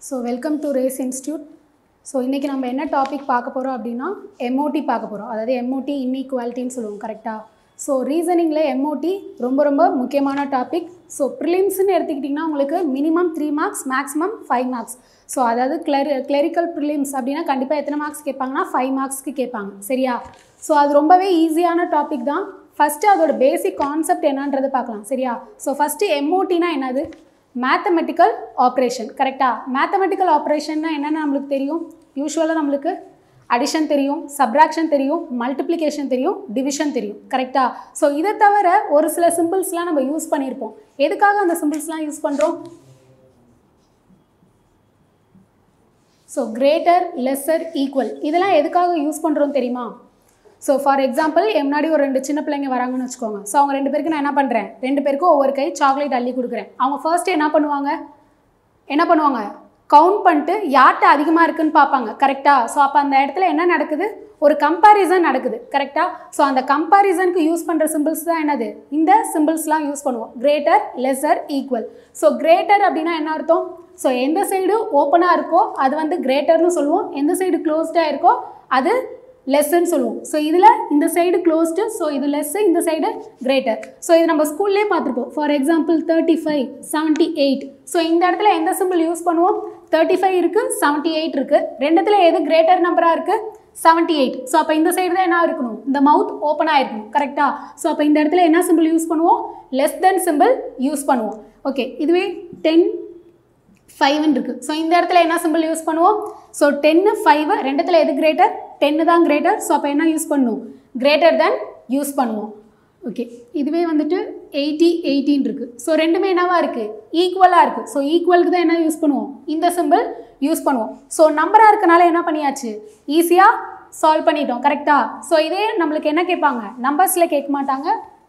So welcome to Race Institute. So இன்னைக்கு நம்ம என்ன டாபிக் பார்க்க போறோம் அப்படினா MOT பார்க்க போறோம். அதாவது MOT இன்இக்வாலிட்டின்னு சொல்லுவோம் கரெக்ட்டா. So ரீசனிங்ல MOT ரொம்ப முக்கியமான டாபிக். So prelims ன்னு எடுத்துக்கிட்டீங்கன்னா உங்களுக்கு minimum 3 marks maximum 5 marks. So அதாவது கிளரிக்கல் prelims அப்படினா கண்டிப்பா எத்தனை மார்க்ஸ் கேட்பாங்கன்னா 5 மார்க்ஸ்க்கு கேட்பாங்க. சரியா? So அது ரொம்பவே ஈஸியான டாபிக் தான். ஃபர்ஸ்ட் அதோட பேசிக் கான்செப்ட் என்னன்றதை பார்க்கலாம். சரியா? So ஃபர்ஸ்ட் MOT னா என்னது? Mathematical operation கரெக்ட்டா mathematical operation னா என்னன்னு நமக்கு தெரியும் யூசுவலா நமக்கு addition தெரியும் subtraction தெரியும் multiplication தெரியும் division தெரியும் கரெக்ட்டா சோ இத தவிர ஒரு சில சிம்பிள்ஸ்லாம் நம்ம யூஸ் பண்ணிருப்போம் எதுக்காக அந்த சிம்பிள்ஸ்லாம் யூஸ் பண்றோம் சோ greater lesser equal இதெல்லாம் எதுக்காக யூஸ் பண்றோம் தெரியுமா So for example முன்னாடி ஒரு ரெண்டு சின்ன பிள்ளைங்க வராங்கன்னு வெச்சுக்கோங்க சோ அவங்க ரெண்டு பேருக்கு நான் என்ன பண்றேன் ரெண்டு பேருக்கும் ஒவ்வொரு கை சாக்லேட் அள்ளி கொடுக்கிறேன் அவங்க ஃபர்ஸ்ட் என்ன பண்ணுவாங்க கவுண்ட் பண்ணிட்டு யார்ட்ட அதிகமா இருக்குன்னு பாப்பாங்க கரெக்ட்டா சோ அப்ப அந்த இடத்துல என்ன நடக்குது ஒரு கம்பேரிசன் நடக்குது கரெக்ட்டா சோ அந்த கம்பேரிசனுக்கு யூஸ் பண்ற சிம்பிள்ஸ் தான் என்னது இந்த சிம்பிள்ஸ்லாம் யூஸ் பண்ணுவோம் greater lesser equal so greater அப்படினா என்ன அர்த்தம் சோ எந்த சைடு ஓபனா இருக்கோ அது வந்து greater னு சொல்லுவோம் எந்த சைடு க்ளோஸ்டா இருக்கோ அது less ன்னு சொல்லுவோம் சோ இதுல இந்த சைடு க்ளோஸ்ட் சோ இது less இந்த சைடு greater சோ இது நம்ம ஸ்கூல்லே பாத்துறோம் ஃபார் எக்ஸாம்பிள் 35 78 சோ இந்த இடத்துல எந்த சிம்பிள் யூஸ் பண்ணுவோம் 35 இருக்கு 78 இருக்கு ரெண்டுத்துல எது greater நம்பரா இருக்கு 78 சோ அப்ப இந்த சைடு தான் என்ன இருக்கணும் இந்த மவுத் ஓபனா இருக்கணும் கரெக்ட்டா சோ அப்ப இந்த இடத்துல என்ன சிம்பிள் யூஸ் பண்ணுவோம் less than சிம்பிள் யூஸ் பண்ணுவோம் ஓகே இதுவே 10 5 இருக்கு சோ இந்த இடத்துல என்ன சிம்பிள் யூஸ் பண்ணுவோம் சோ 10 5 ரெண்டுத்துல எது greater 10 தான் greater சோ அப்ப என்ன யூஸ் பண்ணனும் greater than யூஸ் பண்ணுவோம் ஓகே இதுவே வந்துட்டு 80 18 இருக்கு சோ ரெண்டுமே என்னவா இருக்கு ஈக்குவலா இருக்கு சோ ஈக்குவலுக்கு தான் என்ன யூஸ் பண்ணுவோம் இந்த சிம்பிள் யூஸ் பண்ணுவோம் சோ நம்பரா இருக்கனால என்ன பண்ணியாச்சு ஈஸியா சால்வ் பண்ணிட்டோம் கரெக்ட்டா சோ இதே நமக்கு என்ன கேட்பாங்க நம்பர்ஸ்ல கேட்க மாட்டாங்க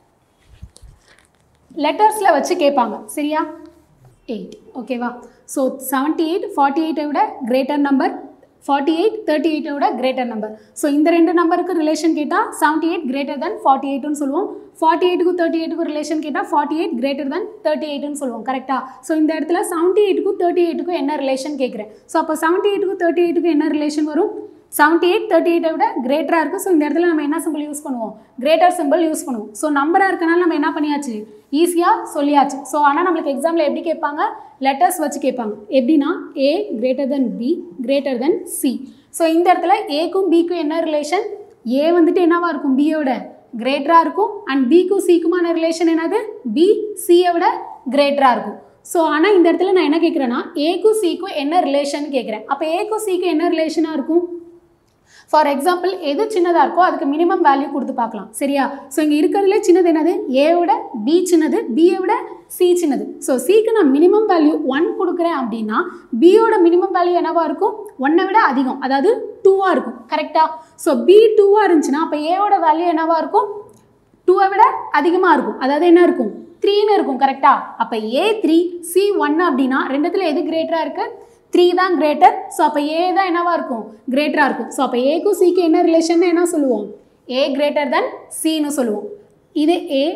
லெட்டர்ஸ்ல வச்சு கேட்பாங்க சரியா 8 ஓகேவா சோ 78 48 விட greater number 48 38 விட greater number சோ இந்த ரெண்டு நம்பருக்கு ரிலேஷன் கேட்டா 78 greater than 48 னு சொல்லுவோம் 48 க்கு 38 க்கு ரிலேஷன் கேட்டா 48 greater than 38 னு சொல்லுவோம் கரெக்ட்டா சோ இந்த இடத்துல 78 க்கு 38 க்கு என்ன ரிலேஷன் கேக்குறேன் சோ அப்ப 78 க்கு 38 க்கு என்ன ரிலேஷன் வரும் 78 38 விட greater இருக்கு சோ இந்த இடத்துல நம்ம என்ன சிம்பிள் யூஸ் பண்ணுவோம் greater சிம்பிள் யூஸ் பண்ணுவோம் சோ நம்பரா இருக்கனால நம்ம என்ன பண்ணியாச்சு ஈஸியா சொல்லியாச்சு சோ ஆனா நமக்கு எக்ஸாம்ல எப்படி கேட்பாங்க லெட்டர்ஸ் வச்சு கேட்பாங்க எப்படினா a greater than b greater than c so இந்த இடத்துல a க்கும் b க்கும் என்ன ரிலேஷன் a வந்துட்டு என்னவா இருக்கும் b யோட greater இருக்கும் and b க்கும் c க்குமான ரிலேஷன் என்னது b c விட greater இருக்கும் சோ ஆனா இந்த இடத்துல நான் என்ன கேக்குறேன்னா a க்கும் c க்கும் என்ன ரிலேஷன் கேக்குறேன் அப்ப a க்கும் c க்கும் என்ன ரிலேஷனா இருக்கும் ஃபார் எக்ஸாம்பிள் எது சின்னதா இருக்கோ அதுக்கு மினிமம் வேல்யூ கொடுத்து பார்க்கலாம் சரியா சோ இங்க இருக்குறதுல சின்னது என்னது a விட b சின்னது b விட c சின்னது சோ c க்கு நான் மினிமம் வேல்யூ 1 கொடுக்கிறேன் அப்படினா b யோட மினிமம் வேல்யூ என்னவா இருக்கும் 1 விட அதிகம் அதாவது 2 ஆ இருக்கும் கரெக்ட்டா சோ b 2 ஆ இருந்துச்சுனா அப்ப a யோட வேல்யூ என்னவா இருக்கும் 2 விட அதிகமா இருக்கும் அதாவது என்ன இருக்கும் 3 ன்னு இருக்கும் கரெக்ட்டா அப்ப a 3 c 1 அப்படினா ரெண்டுத்துல எது கிரேட்டரா இருக்கு 3 தான் greater சோ அப்ப a தான் என்னவா இருக்கும் greater-ஆ இருக்கும் சோ அப்ப a க்கு c க்கு என்ன ரிலேஷன் என்ன சொல்லுவோம் a greater than c னு சொல்லுவோம் இது a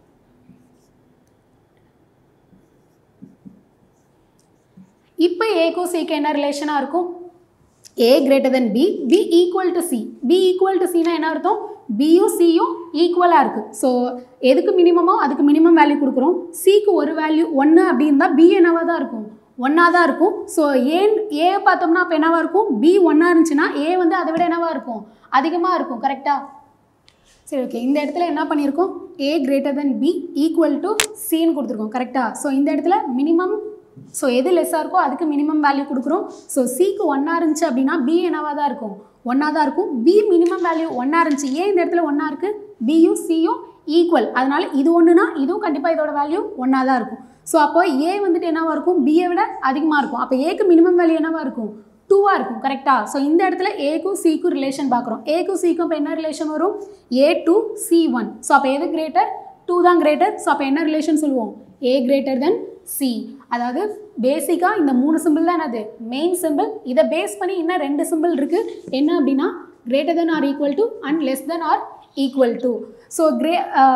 இப்போ a க்கு c க்கு என்ன ரிலேஷனா இருக்கும் a greater than b b equal to c b equal to c னா என்ன அர்த்தம் b யும் c யும் ஈக்குவலா இருக்கு சோ எதுக்கு மினிமமோ அதுக்கு மினிமம் வேல்யூ கொடுக்கிறோம் c க்கு ஒரு வேல்யூ 1 அப்படி இருந்தா b என்னவா தான் இருக்கும் 1 ஆ தான் இருக்கும் சோ a பார்த்தோம்னா அப்ப என்னவா இருக்கும் b 1 ஆ இருந்துச்சுனா a வந்து அதை விட என்னவா இருக்கும் அதிகமா இருக்கும் கரெக்ட்டா சரி ஓகே இந்த இடத்துல என்ன பண்ணிருக்கோம் a greater than b equal to c ன்னு கொடுத்திருக்கோம் கரெக்ட்டா சோ இந்த இடத்துல மினிமம் சோ எது லெஸ்ஸா இருக்கோ அதுக்கு மினிமம் வேல்யூ கொடுக்கிறோம் சோ c க்கு 1 ஆ இருந்துச்சு அப்படினா b என்னவா தான் இருக்கும் 1 ஆ தான் இருக்கும் b மினிமம் வேல்யூ 1 ஆ இருந்துச்சு ஏன் இந்த இடத்துல 1 ஆ இருக்கு b யும் c யும் ஈக்குவல் அதனால இது ஒண்ணுனா இதுவும் கண்டிப்பா இதோட வேல்யூ 1 ஆ தான் இருக்கும் சோ அப்போ a வந்துட்டு என்னவா இருக்கும் b விட அதிகமா இருக்கும் அப்ப a க்கு மினிமம் வேல்யூ என்னவா இருக்கும் 2 ஆ இருக்கும் கரெக்ட்டா சோ இந்த இடத்துல a க்கும் c க்கும் ரிலேஷன் பார்க்கறோம் a க்கும் c க்கும் என்ன ரிலேஷன் வரும் a to c1 சோ அப்ப எது greater 2 தான் greater சோ அப்ப என்ன ரிலேஷன் சொல்லுவோம் a greater than c அதாவது பேசிக்கா இந்த மூணு சிம்பிள் தான் என்னது மெயின் சிம்பிள் இத பேஸ் பண்ணி இன்னும் ரெண்டு சிம்பிள் இருக்கு என்ன அப்படினா greater than or equal to and less than or equal to so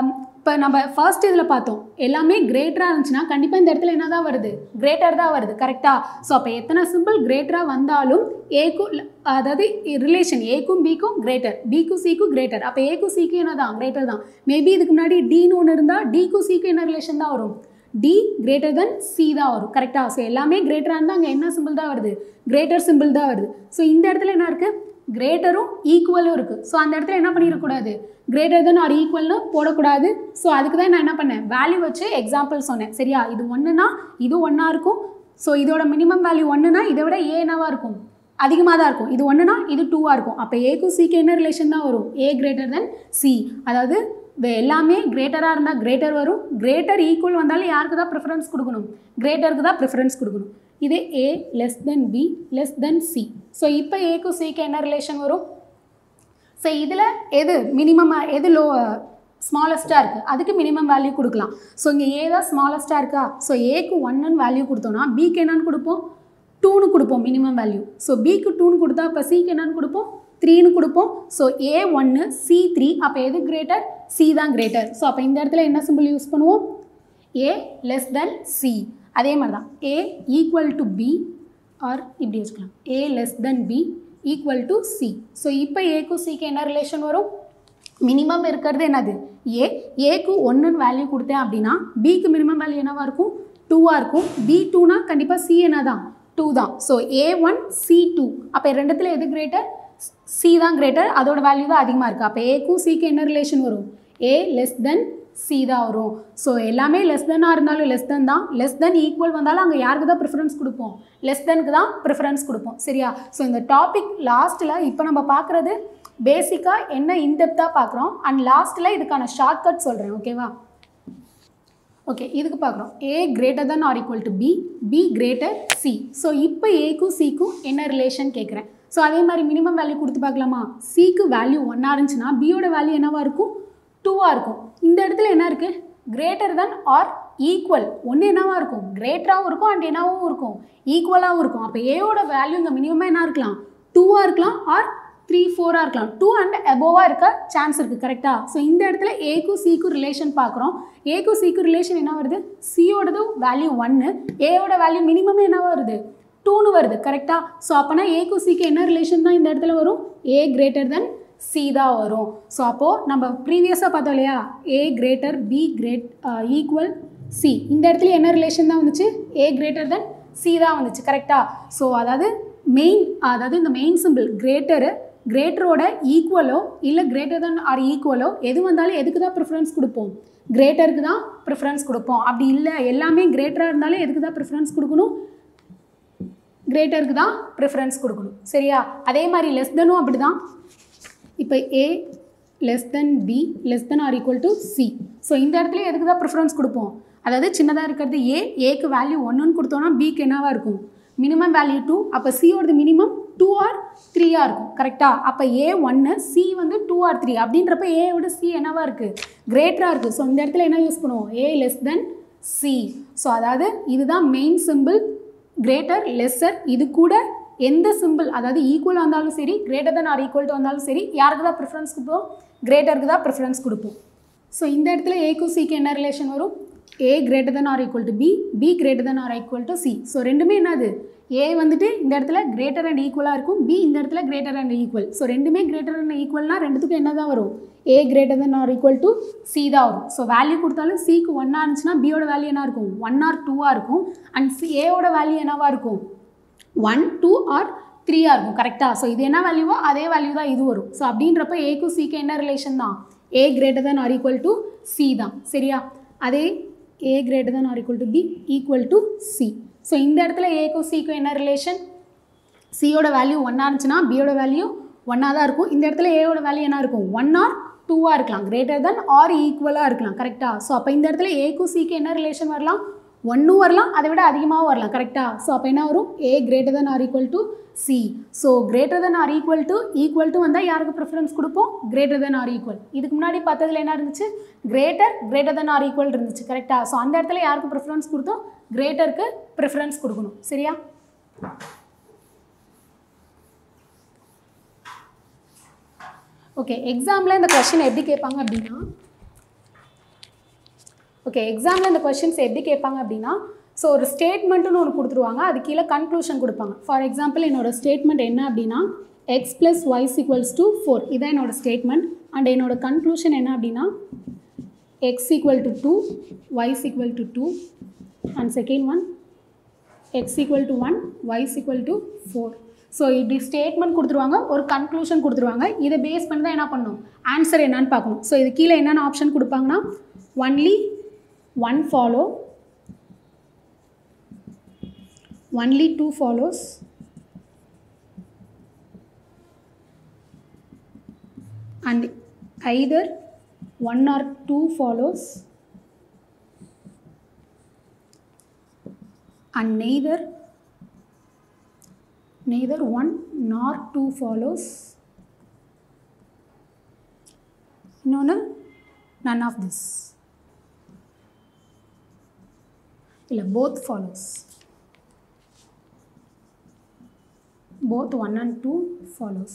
இப்போ நம்ம ஃபர்ஸ்ட் இதில் பார்த்தோம் எல்லாமே கிரேட்டராக இருந்துச்சுன்னா கண்டிப்பாக இந்த இடத்துல என்ன தான் வருது, கிரேட்டர் தான் வருது கரெக்டாக. ஸோ அப்போ எத்தனை சிம்பிள் கிரேட்டராக வந்தாலும் ஏக்கும், அதாவது ரிலேஷன் ஏக்கும் பிக்கும் கிரேட்டர், பிக்கும் சிக்கும் கிரேட்டர், அப்போ ஏக்கும் சிக்கும் என்ன தான் கிரேட்டர் தான். மேபி இதுக்கு முன்னாடி டின்னு ஒன்று இருந்தால் டிக்கும் சிக்கும் என்ன ரிலேஷன் தான் வரும், டி கிரேட்டர் தென் சி தான் வரும் கரெக்டாக. ஸோ எல்லாமே கிரேட்டராக இருந்தால் அங்கே என்ன சிம்பிள் தான் வருது, கிரேட்டர் சிம்பிள் தான் வருது. ஸோ இந்த இடத்துல என்ன இருக்குது, கிரேட்டரும் ஈக்குவலும் இருக்குது. ஸோ அந்த இடத்துல என்ன பண்ணிடக்கூடாது, கிரேட்டர் தென் ஆர் ஈக்குவல்னு போடக்கூடாது. ஸோ அதுக்கு தான் நான் என்ன பண்ணேன், வேல்யூ வச்சு எக்ஸாம்பிள் சொன்னேன் சரியா. இது ஒன்றுனா இது ஒன்றா இருக்கும். ஸோ இதோட மினிமம் வேல்யூ ஒன்றுனா இதை விட ஏ என்னவாக இருக்கும், அதிகமாக தான் இருக்கும். இது ஒன்றுனா இது டூவாக இருக்கும். அப்போ ஏக்கும் சிக்கு என்ன ரிலேஷன் தான் வரும், ஏ கிரேட்டர் தென் சி. அதாவது எல்லாமே கிரேட்டராக இருந்தால் கிரேட்டர் வரும், கிரேட்டர் ஈக்குவல் வந்தாலும் யாருக்கு தான் ப்ரிஃபரன்ஸ் கொடுக்கணும், கிரேட்டருக்கு தான் ப்ரிஃபரன்ஸ் கொடுக்கணும். இது A less than B less than C. So இப்போ ஏக்கும் சிக்கு என்ன ரிலேஷன் வரும். ஸோ இதில் எது மினிமம், எது லோ ஸ்மாலஸ்ட்டாக இருக்குது அதுக்கு மினிமம் வேல்யூ கொடுக்கலாம். ஸோ இங்கே ஏ தான் ஸ்மாலஸ்ட்டாக இருக்கா. ஸோ ஏக்கு 1ன்னு வேல்யூ கொடுத்தோன்னா பிக்கு என்னன்னு கொடுப்போம், 2ன்னு கொடுப்போம் மினிமம் வேல்யூ. ஸோ பிக்கு 2ன்னு கொடுத்தா அப்போ சிக்கு என்னன்னு கொடுப்போம், 3ன்னு கொடுப்போம். ஸோ ஏ 1 சி 3, அப்போ எது கிரேட்டர், சி தான் கிரேட்டர். ஸோ அப்போ இந்த இடத்துல என்ன சிம்பிள் யூஸ் பண்ணுவோம், ஏ லெஸ் தென் சி. அதே மாதிரி தான் A equal to B or இப்படி வச்சுக்கலாம், A less than B equal to C. So இப்போ ஏக்கும் சிக்கு என்ன ரிலேஷன் வரும், மினிமம் இருக்கிறது என்னது ஏ, ஏக்கு 1ன்னு வேல்யூ கொடுத்தேன் அப்படின்னா பிக்கு மினிமம் வேல்யூ என்னவாக இருக்கும், 2வாக இருக்கும். பி 2னா கண்டிப்பாக சி என்ன தான் 2 தான். ஸோ A1 C2, அப்போ ரெண்டுத்தில் எது கிரேட்டர், சி தான் கிரேட்டர், அதோட வேல்யூ தான் அதிகமாக இருக்குது. அப்போ ஏக்கும் சிக்கு என்ன ரிலேஷன் வரும், ஏ லெஸ் தென் சி தான் வரும். ஸோ எல்லாமே லெஸ் தென்னாக இருந்தாலும் லெஸ் தென் தான், லெஸ் தென் ஈக்குவல் வந்தாலும் அங்கே யாருக்கு தான் ப்ரிஃபரன்ஸ் கொடுப்போம், லெஸ் தெனுக்கு தான் ப்ரிஃபரன்ஸ் கொடுப்போம் சரியா. ஸோ இந்த டாபிக் லாஸ்ட்டில் இப்போ நம்ம பார்க்குறது பேசிக்காக என்ன இன்டெப்த்தாக பார்க்குறோம், அண்ட் லாஸ்ட்டில் இதுக்கான ஷார்ட்கட் சொல்கிறேன் ஓகேவா. ஓகே இதுக்கு பார்க்குறோம் A greater than or equal to B, B greater C. So இப்போ ஏக்கும் சிக்கும் என்ன ரிலேஷன் கேட்குறேன். ஸோ அதே மாதிரி மினிமம் வேல்யூ கொடுத்து பார்க்கலாமா. சிக்கு வேல்யூ 1 இருந்துச்சுன்னா பியோட வேல்யூ என்னவாக இருக்கும், 2வாக இருக்கும். இந்த இடத்துல என்ன இருக்குது, கிரேட்டர் தென் ஆர் ஈக்குவல், ஒன்று என்னவாக இருக்கும், கிரேட்டராகவும் இருக்கும் அண்ட் என்னவும் இருக்கும், ஈக்குவலாகவும் இருக்கும். அப்போ ஏவோட வேல்யூ இங்கே மினிமமாக என்ன இருக்கலாம், 2வாக இருக்கலாம் ஆர் 3, 4ஆக இருக்கலாம். 2 அண்ட் அபோவாக இருக்க சான்ஸ் இருக்குது கரெக்டாக. ஸோ இந்த இடத்துல ஏக்கும் சிக்கும் ரிலேஷன் பார்க்குறோம். ஏக்கும் சிக்கும் ரிலேஷன் என்ன வருது, சியோடது வேல்யூ 1, ஏவோட வேல்யூ மினிமமே என்ன வருது, 2ன்னு வருது கரெக்டாக. ஸோ அப்போனா ஏக்கும் சிக்கு என்ன ரிலேஷன் தான் இந்த இடத்துல வரும், ஏ கிரேட்டர் தென் சி தான் வரும். ஸோ அப்போது நம்ம ப்ரீவியஸாக பார்த்தோம் இல்லையா, A greater B equal C, இந்த இடத்துல என்ன ரிலேஷன் தான் வந்துச்சு, ஏ கிரேட்டர் தென் சி தான் வந்துச்சு கரெக்டாக. ஸோ அதாவது இந்த மெயின் சிம்பிள் கிரேட்டரோட ஈக்குவலோ இல்லை கிரேட்டர் தென் ஆர் ஈக்குவலோ எது வந்தாலும் எதுக்கு தான் ப்ரிஃபரன்ஸ் கொடுப்போம், கிரேட்டருக்கு தான் ப்ரிஃபரன்ஸ் கொடுப்போம். அப்படி இல்லை எல்லாமே கிரேட்டராக இருந்தாலும் எதுக்கு தான் ப்ரிஃபரன்ஸ் கொடுக்கணும், கிரேட்டருக்கு தான் ப்ரிஃபரன்ஸ் கொடுக்கணும் சரியா. அதே மாதிரி லெஸ் தெனும் அப்படி தான். இப்போ A less than B less than or equal to C. So இந்த இடத்துல எதுக்கு தான் ப்ரிஃபரன்ஸ் கொடுப்போம், அதாவது சின்னதாக இருக்கிறது ஏக்கு வேல்யூ 1ன்னு கொடுத்தோன்னா பிக்கு என்னவாக இருக்கும், மினிமம் வேல்யூ 2, அப்போ சியோடது மினிமம் 2 ஆர் 3ஆக இருக்கும் கரெக்டாக. அப்போ ஏ 1 சி வந்து 2 ஆர் 3 அப்படின்றப்ப ஏவோட சி என்னவாக இருக்குது, கிரேட்டராக இருக்குது. ஸோ இந்த இடத்துல என்ன யூஸ் பண்ணுவோம், A less than C. So அதாவது இதுதான் மெயின் சிம்பிள், கிரேட்டர் லெஸ்ஸர். இது கூட எந்த சிம்பிள் அதாவது ஈக்குவலாக இருந்தாலும் சரி, greater than or equal to வந்தாலும் சரி, யாருக்கு தான் ப்ரிஃபரன்ஸ் கொடுப்போம், கிரேட்டருக்கு தான் ப்ரிஃபரன்ஸ் கொடுப்போம். ஸோ இந்த இடத்துல ஏக்கும் சிக்கு என்ன ரிலேஷன் வரும், A greater than or equal to B, B greater than or equal to C. So ரெண்டுமே என்னது, ஏ வந்துட்டு இந்த இடத்துல கிரேட்டர் அண்ட் ஈக்குவலாக இருக்கும், பி இந்த இடத்துல கிரேட்டர் அண்ட் ஈக்குவல். ஸோ ரெண்டுமே கிரேட்டர் அண்ட் ஈக்குவல்னால் ரெண்டுத்துக்கும் என்ன தான் வரும், A greater than or equal to C தான் வரும். ஸோ வேல்யூ கொடுத்தாலும் சிக்கு 1 இருந்துச்சுன்னா பியோட வேல்யூ என்ன இருக்கும், 1 ஆர் 2ஆக இருக்கும். அண்ட் ஏவோட வேல்யூ என்னவாக இருக்கும், 1, 2 ஆர் 3ஆக இருக்கும் கரெக்டாக. ஸோ இது என்ன வேல்யூவோ அதே வேல்யூ தான் இது வரும். ஸோ அப்படின்றப்ப ஏக்கும் சிக்கு என்ன ரிலேஷன் தான், A greater than or equal to C தான் சரியா. அதே A greater than or equal to B equal to C. So இந்த இடத்துல ஏக்கும் சிக்கும் என்ன ரிலேஷன், சியோட வேல்யூ 1 இருந்துச்சுன்னா பியோட வேல்யூ 1ஆக தான் இருக்கும். இந்த இடத்துல ஏவோட வேல்யூ என்ன இருக்கும், 1 ஆர் 2ஆக இருக்கலாம், கிரேட்டர் தென் ஆர் ஈக்குவலாக இருக்கலாம் கரெக்டாக. ஸோ அப்போ இந்த இடத்துல ஏக்கும் சிக்கு என்ன ரிலேஷன் வரலாம், 1 வரலாம், அதை விட அதிகமாகவும் வரலாம் கரெக்டாக. ஸோ அப்போ என்ன வரும், A greater than or equal to C. So greater than or equal to வந்தால் யாருக்கு ப்ரிஃபரன்ஸ் கொடுப்போம், கிரேட்டர் தென் ஆர் ஈக்குவல். இதுக்கு முன்னாடி பார்த்ததுல என்ன இருந்துச்சு, கிரேட்டர் தென் ஆர் ஈக்குவல் இருந்துச்சு கரெக்டாக. ஸோ அந்த இடத்துல யாருக்கு ப்ரிஃபரன்ஸ் கொடுத்தோம், கிரேட்டருக்கு ப்ரிஃபரன்ஸ் கொடுக்கணும் சரியா. ஓகே எக்ஸாமில் இந்த கொஸ்டின் எப்படி கேட்பாங்க அப்படின்னா, ஓகே, எக்ஸாமில் இந்த கொஷின்ஸ் எப்படி கேட்பாங்க அப்படின்னா, ஸோ ஒரு ஸ்டேட்மெண்ட்டுன்னு ஒன்று கொடுத்துருவாங்க, அது கீழே கன்க்ளூஷன் கொடுப்பாங்க. ஃபார் எக்ஸாம்பிள் என்னோட ஸ்டேட்மெண்ட் என்ன அப்படின்னா x + y = 4, இதான் என்னோட ஸ்டேட்மெண்ட். அண்ட் என்னோட கன்க்ளூஷன் என்ன அப்படின்னா x = 2, y = 2, and second one x = 1, y = 4. So இப்படி ஸ்டேட்மெண்ட் கொடுத்துருவாங்க, ஒரு கன்க்ளூஷன் கொடுத்துருவாங்க. இதை பேஸ் பண்ணி தான் என்ன பண்ணணும், ஆன்சர் என்னன்னு பார்க்கணும். ஸோ இது கீழே என்னென்ன ஆப்ஷன் கொடுப்பாங்கன்னா only one follow, only two follows, and either one or two follows, and neither one nor two follows, none of this, illa both follows, both 1 and 2 follows.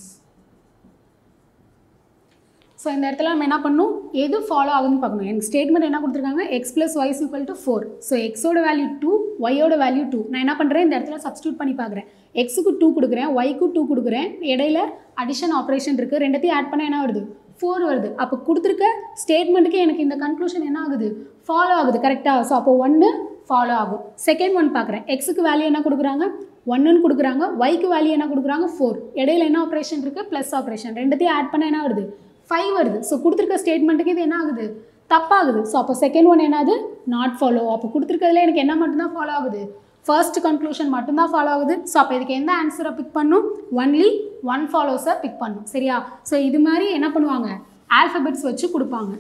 So இந்த இடத்துல நம்ம என்ன பண்ணணும், எது ஃபாலோ ஆகுதுன்னு பார்க்கணும். எனக்கு ஸ்டேட்மெண்ட் என்ன கொடுத்துருக்காங்க, x + y = 4. ஸோ எக்ஸோட வேல்யூ 2, ஒய்யோட வேல்யூ 2. நான் என்ன பண்ணுறேன், இந்த இடத்துல சப்ஸ்டியூட் பண்ணி பார்க்குறேன். எக்ஸுக்கு 2 கொடுக்குறேன், ஒய்க்கு 2 கொடுக்குறேன், இடையில அடிஷன் ஆப்ரேஷன் இருக்குது, ரெண்டுத்தையும் ஆட் பண்ண என்ன வருது, 4 வருது. அப்போ கொடுத்துருக்க ஸ்டேட்மெண்ட்டுக்கு எனக்கு இந்த கன்க்ளூஷன் என்ன ஆகுது, ஃபாலோ ஆகுது. கரெக்டாக? ஸோ அப்போ 1 ஃபாலோ ஆகும். செகண்ட் ஒன் பார்க்குறேன், எக்ஸுக்கு வேல்யூ என்ன கொடுக்குறாங்க, 1ன்னு கொடுக்குறாங்க, ஒய்க்கு வேல்யூ என்ன கொடுக்குறாங்க, 4. இடையில என்ன ஆப்ரேஷன் இருக்குது, ப்ளஸ் ஆப்ரேஷன், ரெண்டுத்தையும் ஆட் பண்ண என்ன வருது, 5 வருது. ஸோ கொடுத்துருக்க ஸ்டேட்மெண்ட்டுக்கு இது என்ன ஆகுது, தப்பாகுது. ஸோ அப்போ செகண்ட் ஒன் என்னது, நாட் ஃபாலோ. அப்போ கொடுத்துருக்கிறதுல எனக்கு என்ன மட்டும்தான் ஃபாலோ ஆகுது, ஃபர்ஸ்ட் கன்க்ளூஷன் மட்டும்தான் ஃபாலோ ஆகுது. ஸோ அப்போ இதுக்கு எந்த ஆன்சரை பிக் பண்ணும், ஒன்லி ஒன் ஃபாலோஸை பிக் பண்ணும். சரியா? ஸோ இது மாதிரி என்ன பண்ணுவாங்க, ஆல்ஃபபெட்ஸ் வச்சு கொடுப்பாங்க.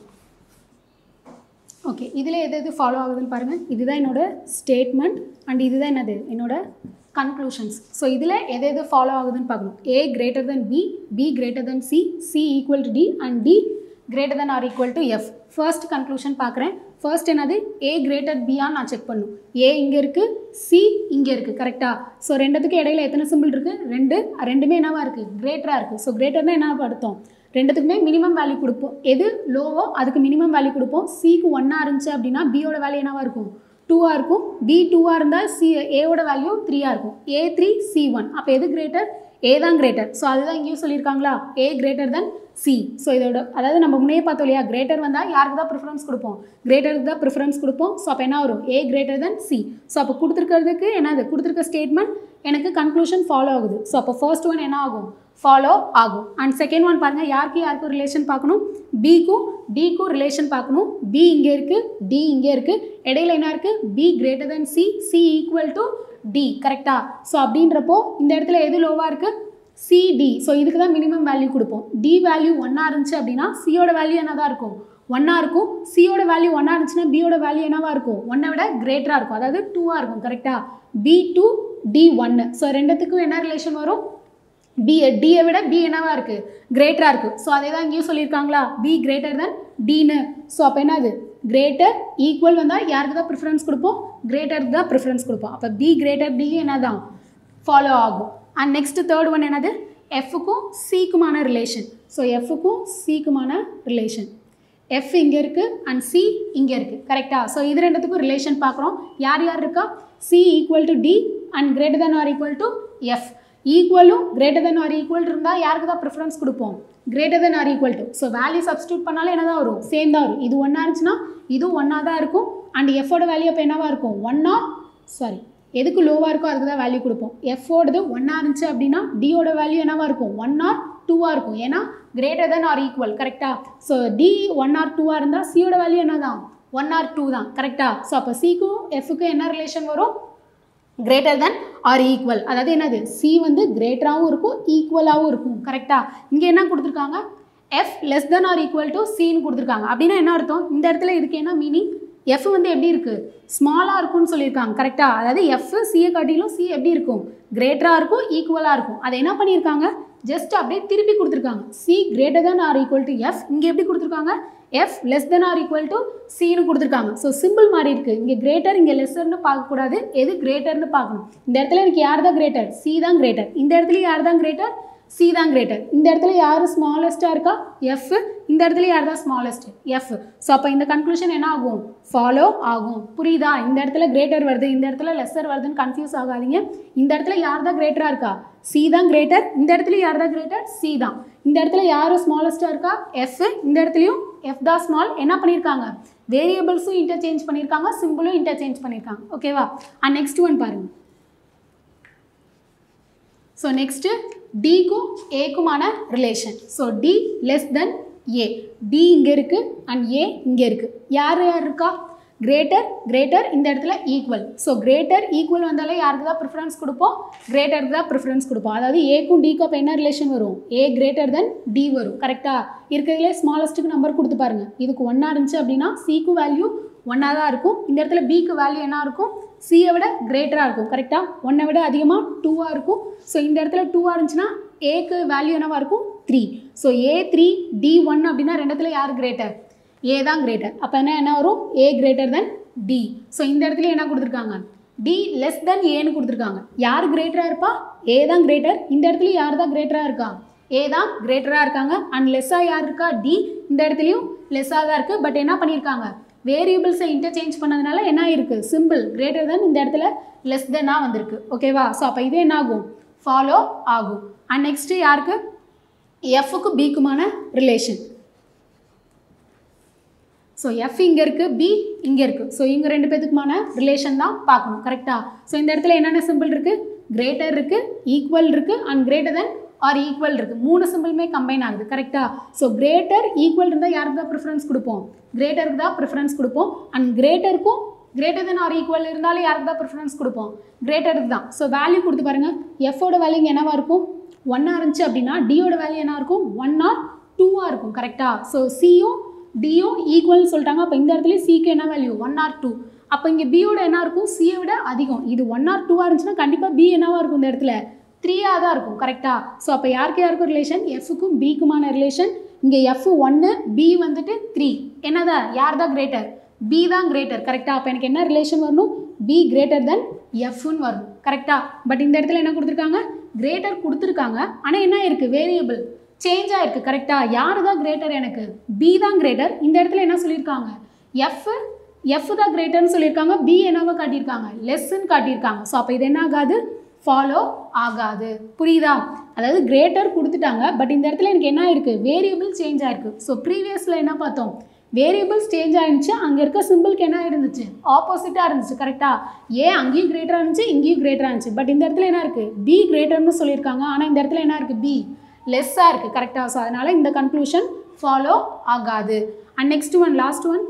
ஓகே, இதில் எது ஃபாலோ ஆகுதுன்னு பாருங்கள். இதுதான் என்னோட ஸ்டேட்மெண்ட் அண்ட் இதுதான் என்னது, என்னோட கன்க்ளூஷன்ஸ். ஸோ இதில் எது ஃபாலோ ஆகுதுன்னு பார்க்கணும். A > B, B > C, C = D, அண்ட் D ≥ F. ஃபர்ஸ்ட் கன்க்ளூஷன் பார்க்குறேன். ஃபர்ஸ்ட் என்னது, A > B ஆன்னு நான் செக் பண்ணும். A இங்கே இருக்குது, C இங்கே இருக்குது. கரெக்டாக? ஸோ ரெண்டுத்துக்கு இடையில எத்தனை சிம்பிள் இருக்குது, ரெண்டுமே என்னவா இருக்குது, கிரேட்டராக இருக்குது. ஸோ கிரேட்டர்னா என்ன அர்த்தம், ரெண்டுத்துக்குமே மினிமம் வேல்யூ கொடுப்போம். எது லோவோ அதுக்கு மினிமம் வேல்யூ கொடுப்போம். சிக்கு 1 இருந்துச்சு அப்படின்னா பியோட வேல்யூ என்னவாக இருக்கும், 2 இருக்கும். பி 2 இருந்தால் ஏவோட வேல்யூ 3 இருக்கும். A3 C1. அப்போ எது கிரேட்டர், ஏ தான் கிரேட்டர். ஸோ அதுதான் இங்கேயும் சொல்லியிருக்காங்களா, A > C. ஸோ இதோட அதாவது நம்ம முன்னே பார்த்தோம் இல்லையா, கிரேட்டர் வந்தால் யாருக்கு தான் ப்ரிஃபரன்ஸ் கொடுப்போம், கிரேட்டருக்கு தான் ப்ரிஃபரன்ஸ் கொடுப்போம். ஸோ அப்போ என்ன வரும், A > C. ஸோ அப்போ கொடுத்துருக்கிறதுக்கு என்னது, கொடுத்துருக்க ஸ்டேட்மெண்ட் எனக்கு கன்க்ளூஷன் ஃபாலோ ஆகுது. ஸோ அப்போ ஃபர்ஸ்ட் ஒன் என்ன ஆகும், ஃபாலோ ஆகும். அண்ட் செகண்ட் ஒன் பாருங்கள், யாருக்கும் ரிலேஷன் பார்க்கணும், பிக்கும் டிக்கும் ரிலேஷன் பார்க்கணும். பி இங்கே இருக்குது, டி இங்கே இருக்குது, இடையில என்ன இருக்குது, B > C, C = D. கரெக்டாக? ஸோ அப்படின்றப்போ இந்த இடத்துல எது லோவாக இருக்குது, CD. ஸோ இதுக்கு தான் மினிமம் வேல்யூ கொடுப்போம். D வேல்யூ 1 இருந்துச்சு அப்படின்னா சியோட வேல்யூ என்னதான் இருக்கும், 1 இருக்கும். சியோட வேல்யூ 1 இருந்துச்சுன்னா பியோட வேல்யூ என்னவா இருக்கும், 1 விட கிரேட்டராக இருக்கும், அதாவது 2 இருக்கும். கரெக்டாக? B2 D1. ஸோ ரெண்டுத்துக்கும் என்ன ரிலேஷன் வரும், டியை விட பி என்னவா இருக்குது, கிரேட்டராக இருக்குது. ஸோ அதே தான் இங்கேயும் சொல்லியிருக்காங்களா, B > Dன்னு. ஸோ அப்போ என்னது, கிரேட்டர் ஈக்குவல் வந்தால் யாருக்கு தான் ப்ரிஃபரன்ஸ் கொடுப்போம், கிரேட்டருக்கு தான் ப்ரிஃபரன்ஸ் கொடுப்போம். அப்போ B > D என்ன தான் ஃபாலோ ஆகும். அண்ட் நெக்ஸ்ட் தேர்ட் ஒன் என்னது, எஃப்க்கும் சிக்குமான ரிலேஷன். ஸோ எஃப்க்கும் சிக்குமான ரிலேஷன், எஃப் இங்கே இருக்குது அண்ட் சி இங்கே இருக்குது. கரெக்டாக? ஸோ இது ரெண்டுத்துக்கும் ரிலேஷன் பார்க்குறோம். யார் இருக்கா, C = D அண்ட் > F. ஈக்குவலும் > இருந்தால் யாருக்கு தான் ப்ரிஃபரன்ஸ் கொடுப்போம், > ஸோ வேல்யூ சப்ஸ்டியூட் பண்ணாலும் என்ன தான் வரும், சேம் தான் வரும். இது 1 இருந்துச்சுன்னா இதுவும் 1 தான் இருக்கும். அண்ட் எஃபோட வேல்யூ அப்போ என்னவா இருக்கும், 1 எதுக்கு லோவாக இருக்கோ அதுக்கு தான் வேல்யூ கொடுப்போம். எஃபோடது 1 இருந்துச்சு அப்படின்னா டியோட வேல்யூ என்னவா இருக்கும், 1 or 2 இருக்கும். ஏன்னா > கரெக்டாக? ஸோ D 1 or 2 இருந்தால் சியோட வேல்யூ என்ன தான், 1 or 2 தான். கரெக்டாக? ஸோ அப்போ சிக்கும் எஃப்க்கும் என்ன ரிலேஷன் வரும், > அதாவது என்னது, சி வந்து கிரேட்டராகவும் இருக்கும், ஈக்குவலாகவும் இருக்கும். கரெக்டாக? இங்கே என்ன கொடுத்துருக்காங்க, F <= Cன்னு கொடுத்துருக்காங்க. அப்படின்னா என்ன அர்த்தம், இந்த இடத்துல இதுக்கு என்ன மீனிங், F வந்து எப்படி இருக்குது, ஸ்மாலாக இருக்கும்னு சொல்லியிருக்காங்க. கரெக்டாக? அதாவது F சியை காட்டிலும் C எப்படி இருக்கும், கிரேட்டராக இருக்கும், ஈக்குவலாக இருக்கும். அதை என்ன பண்ணியிருக்காங்க, ஜஸ்ட் அப்படியே திருப்பி கொடுத்துருக்காங்க. C <= F. இங்கே எப்படி கொடுத்துருக்காங்க, F <= Cன்னு கொடுத்துருக்காங்க. ஸோ சிம்பிள் மாதிரி இருக்குது. இங்கே கிரேட்டர் இங்கே லெஸ்ஸர்னு பார்க்கக்கூடாது, எது கிரேட்டர்னு பார்க்கணும். இந்த இடத்துல எனக்கு யார் தான் கிரேட்டர், C தான் கிரேட்டர். இந்த இடத்துல யார் தான் கிரேட்டர், C தான் greater. இந்த இடத்துல யார் smallest இருக்கா? F. இந்த இடத்துல யார் தான் smallest? F. ஸோ அப்போ இந்த கன்க்ளூஷன் என்ன ஆகும்? ஃபாலோ ஆகும். புரியுதா? இந்த இடத்துல கிரேட்டர் வருது, இந்த இடத்துல லெஸ்ஸர் வருதுன்னு கன்ஃபியூஸ் ஆகாதீங்க. இந்த இடத்துல யார் தான் கிரேட்டராக இருக்கா? C தான் கிரேட்டர். இந்த இடத்துல யார் தான் கிரேட்டர்? C தான். இந்த இடத்துல யார் ஸ்மாலஸ்ட்டாக இருக்கா? F. இந்த இடத்துலையும் F தான் ஸ்மால். என்ன பண்ணியிருக்காங்க? வேரியபிள்ஸும் இன்டர்சேஞ்ச் பண்ணியிருக்காங்க, சிம்பிளும் இன்டர்சேஞ்ச் பண்ணியிருக்காங்க. ஓகேவா? அண்ட் நெக்ஸ்ட் ஒன் பாருங்க. ஸோ நெக்ஸ்ட்டு டிக்கும் ஏக்குமான relation. So D less than A. D இங்கே இருக்குது அண்ட் ஏ இங்கே இருக்குது. யார் யார் இருக்கா? கிரேட்டர் கிரேட்டர் இந்த இடத்துல ஈக்குவல். ஸோ கிரேட்டர் ஈக்குவல் வந்தாலே யாருக்கு தான் ப்ரிஃபரன்ஸ் கொடுப்போம்? கிரேட்டருக்கு தான் ப்ரிஃபரன்ஸ் கொடுப்போம். அதாவது ஏக்கும் டிக்கும் அப்போ என்ன ரிலேஷன் வரும்? ஏ கிரேட்டர் தென் டி வரும். கரெக்டாக? இருக்கிறதுலே ஸ்மாலஸ்ட்டுக்கு நம்பர் கொடுத்து பாருங்கள். இதுக்கு 1 இருந்துச்சு அப்படின்னா சிக்கு வேல்யூ 1 தான் இருக்கும். இந்த இடத்துல பிக்கு வேல்யூ என்ன இருக்கும்? சியை விட கிரேட்டராக இருக்கும். கரெக்டாக? 1 விட அதிகமாக 2 இருக்கும். ஸோ இந்த இடத்துல 2 இருந்துச்சுன்னா ஏக்கு வேல்யூ என்னவாக இருக்கும்? 3. ஸோ ஏ 3 டி 1 அப்படின்னா ரெண்டுத்துல யார் கிரேட்டர்? ஏ தான் கிரேட்டர். அப்போ என்ன வரும்? A greater than D. So இந்த இடத்துல என்ன கொடுத்துருக்காங்க? டி லெஸ் தென் ஏன்னு கொடுத்துருக்காங்க. யார் கிரேட்டராக இருப்பா? ஏ தான் கிரேட்டர். இந்த இடத்துல யார் தான் கிரேட்டராக இருக்கா? ஏ தான் கிரேட்டராக இருக்காங்க. அண்ட் லெஸ்ஸாக யார் இருக்கா? டி. இந்த இடத்துலையும் லெஸ்ஸாக தான் இருக்குது. பட் என்ன பண்ணியிருக்காங்க? வேரியபிள்ஸை இன்டர்சேஞ்ச் பண்ணதுனால என்ன இருக்குது? சிம்பிள் கிரேட்டர் தென் இந்த இடத்துல லெஸ் தென்னாக வந்திருக்கு. ஓகேவா? ஸோ அப்போ இது என்ன ஆகும்? ஃபாலோ ஆகும். அண்ட் நெக்ஸ்ட்டு யாருக்கு? எஃப்க்கு பிக்குமான ரிலேஷன். ஸோ எஃப் இங்கே இருக்குது, பி இங்கே இருக்குது. ஸோ இவங்க ரெண்டு பேத்துக்குமான ரிலேஷன் தான் பார்க்கணும். கரெக்டாக? ஸோ இந்த இடத்துல என்னென்ன சிம்பிள் இருக்குது? கிரேட்டர் இருக்குது, ஈக்குவல் இருக்குது and greater than or equal இருக்குது. 3 சிம்பிளுமே கம்பைன் ஆகுது. கரெக்டாக? ஸோ கிரேட்டர் ஈக்குவல் இருந்தால் யாருக்கு தான் ப்ரிஃபரன்ஸ் கொடுப்போம்? கிரேட்டருக்கு தான் ப்ரிஃபரன்ஸ் கொடுப்போம். அண்ட் கிரேட்டருக்கும் கிரேட்டர் தென் ஆர் ஈக்குவல் இருந்தாலும் யாருக்கு தான் ப்ரிஃபரன்ஸ் கொடுப்போம்? கிரேட்டருக்கு தான். ஸோ வேல்யூ கொடுத்து பாருங்கள். எஃபோட வேல்யூ என்னவாக இருக்கும்? 1 இருந்துச்சு அப்படின்னா டியோட வேல்யூ என்ன இருக்கும்? 1 or 2 இருக்கும். கரெக்டாக? ஸோ சியும் டியும் ஈக்குவல்னு சொல்லிட்டாங்க. அப்போ இந்த இடத்துல சிக்கு என்ன வேல்யூ? 1 or 2. அப்போ இங்கே பியோட என்ன இருக்கும்? சியை விட அதிகம். இது 1 or 2 இருந்துச்சுன்னா கண்டிப்பாக பி என்னவாக இருக்கும்? இந்த இடத்துல 3 தான் இருக்கும். கரெக்டாக? ஸோ அப்போ யாருக்கு யாருக்கும் ரிலேஷன்? எஃப்க்கும் பிக்குமான ரிலேஷன். இங்கே எஃப் 1, பி வந்துட்டு 3. என்னதான்? யார் தான் கிரேட்டர்? பி தான் கிரேட்டர். கரெக்டாக? அப்போ எனக்கு என்ன ரிலேஷன் வரணும்? பி கிரேட்டர் தென் எஃப்னு வரணும். கரெக்டாக? பட் இந்த இடத்துல என்ன கொடுத்துருக்காங்க? கிரேட்டர் கொடுத்துருக்காங்க. ஆனால் என்ன இருக்குது? வேரியபிள் சேஞ்ச் ஆகிருக்கு. கரெக்டாக? யார் தான் கிரேட்டர்? எனக்கு பி தான் கிரேட்டர். இந்த இடத்துல என்ன சொல்லியிருக்காங்க? எஃப் தான் கிரேட்டர்னு சொல்லியிருக்காங்க. பி என்னவோ காட்டியிருக்காங்க? லெஸ்ன்னு காட்டியிருக்காங்க. ஸோ அப்போ இது என்ன ஆகாது? ஃபாலோ ஆகாது. புரியுதா? அதாவது கிரேட்டர் கொடுத்துட்டாங்க. பட் இந்த இடத்துல எனக்கு என்ன இருக்குது? வேரியபிள் சேஞ்ச் ஆகிருக்கு. ஸோ ப்ரீவியஸில் என்ன பார்த்தோம்? வேரியபிள்ஸ் சேஞ்ச் ஆகிருந்துச்சு. அங்கே இருக்க சிம்பிளுக்கு என்ன இருந்துச்சு? ஆப்போசிட்டாக இருந்துச்சு. கரெக்டாக? ஏ அங்கேயும் கிரேட்டராக இருந்துச்சு, இங்கேயும் கிரேட்டராக இருந்துச்சு. பட் இந்த இடத்துல என்ன இருக்குது? பி கிரேட்டர்னு சொல்லியிருக்காங்க. ஆனால் இந்த இடத்துல என்ன இருக்குது? பி லெஸ்ஸாக இருக்குது. கரெக்டாக? ஸோ அதனால் இந்த கன்க்ளூஷன் ஃபாலோ ஆகாது. And next one, last one,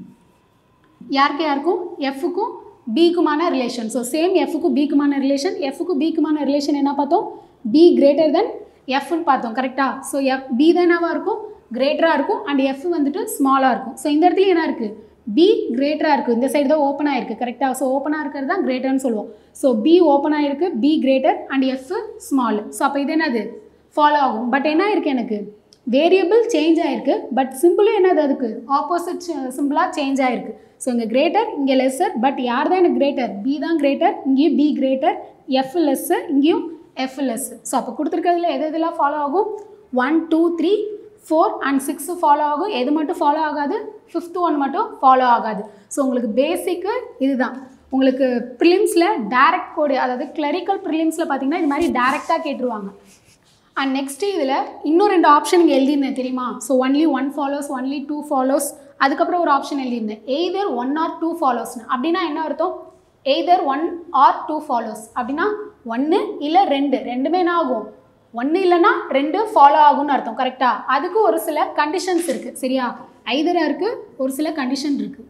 யாருக்கு யாருக்கும்? எஃப்க்கும் பிக்குமான ரிலேஷன். ஸோ சேம் எஃப்க்கும் பிக்குமான ரிலேஷன். எஃப்க்கும் பிக்குமான ரிலேஷன் என்ன பார்த்தோம்? பி கிரேட்டர் தென் எஃப்னு பார்த்தோம். கரெக்டாக? ஸோ பி தான் என்னவாக இருக்கும்? கிரேட்டராக இருக்கும். அண்ட் எஃப் வந்துட்டு ஸ்மாலாக இருக்கும். ஸோ இந்த இடத்துல என்ன இருக்குது? பி கிரேட்டராக இருக்குது. இந்த சைடு தான் ஓப்பன் ஆகிருக்கு. கரெக்டாக? ஸோ ஓப்பனாக இருக்கிறது தான் கிரேட்டர்னு சொல்லுவோம். ஸோ பி ஓப்பன் ஆகிருக்கு, B greater and F small. So அப்போ இது என்னது? ஃபாலோ ஆகும். பட் என்ன இருக்குது? எனக்கு வேரியபிள் சேஞ்ச் ஆகிருக்கு. பட் சிம்பிளும் என்னது? அதுக்கு ஆப்போசிட் சிம்பிளாக சேஞ்ச் ஆகிருக்கு. ஸோ இங்கே கிரேட்டர், இங்கே லெஸ்ஸர். பட் யார் தான் எனக்கு கிரேட்டர்? பி தான் கிரேட்டர். இங்கேயும் பி கிரேட்டர், எஃப் லெஸ்ஸு, இங்கேயும் எஃப் லெஸ்ஸு. ஸோ அப்போ கொடுத்துருக்கிறதுல எது இதெல்லாம் ஃபாலோ ஆகும்? 1, 2, 3, 4 and 6 ஃபாலோ ஆகும். எது மட்டும் ஃபாலோ ஆகாது? 5th ஒன் மட்டும் ஃபாலோ ஆகாது. ஸோ உங்களுக்கு பேசிக்கு இதுதான். உங்களுக்கு ப்ரிலிம்ஸில் டைரக்ட் கோடு, அதாவது கிளரிக்கல் ப்ரிலிம்ஸில் பார்த்தீங்கன்னா இது மாதிரி டேரெக்டாக கேட்டுருவாங்க. அண்ட் நெக்ஸ்ட்டு இதில் இன்னும் 2 ஆப்ஷன் இங்கே எழுதியிருந்தேன் தெரியுமா? So only 1 follows, only 2 follows. அதுக்கப்புறம் ஒரு ஆப்ஷன் எழுதியிருந்தேன் எய்தர் 1 or 2 ஃபாலோஸ்னு. அப்படின்னா என்ன அர்த்தம்? எய்தர் 1 or 2 ஃபாலோஸ் அப்படின்னா 1 இல்லை 2, ரெண்டுமே என்ன ஆகும்? 1 இல்லைன்னா 2 ஃபாலோ ஆகும்னு அர்த்தம். கரெக்டாக? அதுக்கு ஒரு சில கண்டிஷன்ஸ் இருக்குது. சரியா? ஐதராக இருக்குது, ஒரு சில கண்டிஷன் இருக்குது.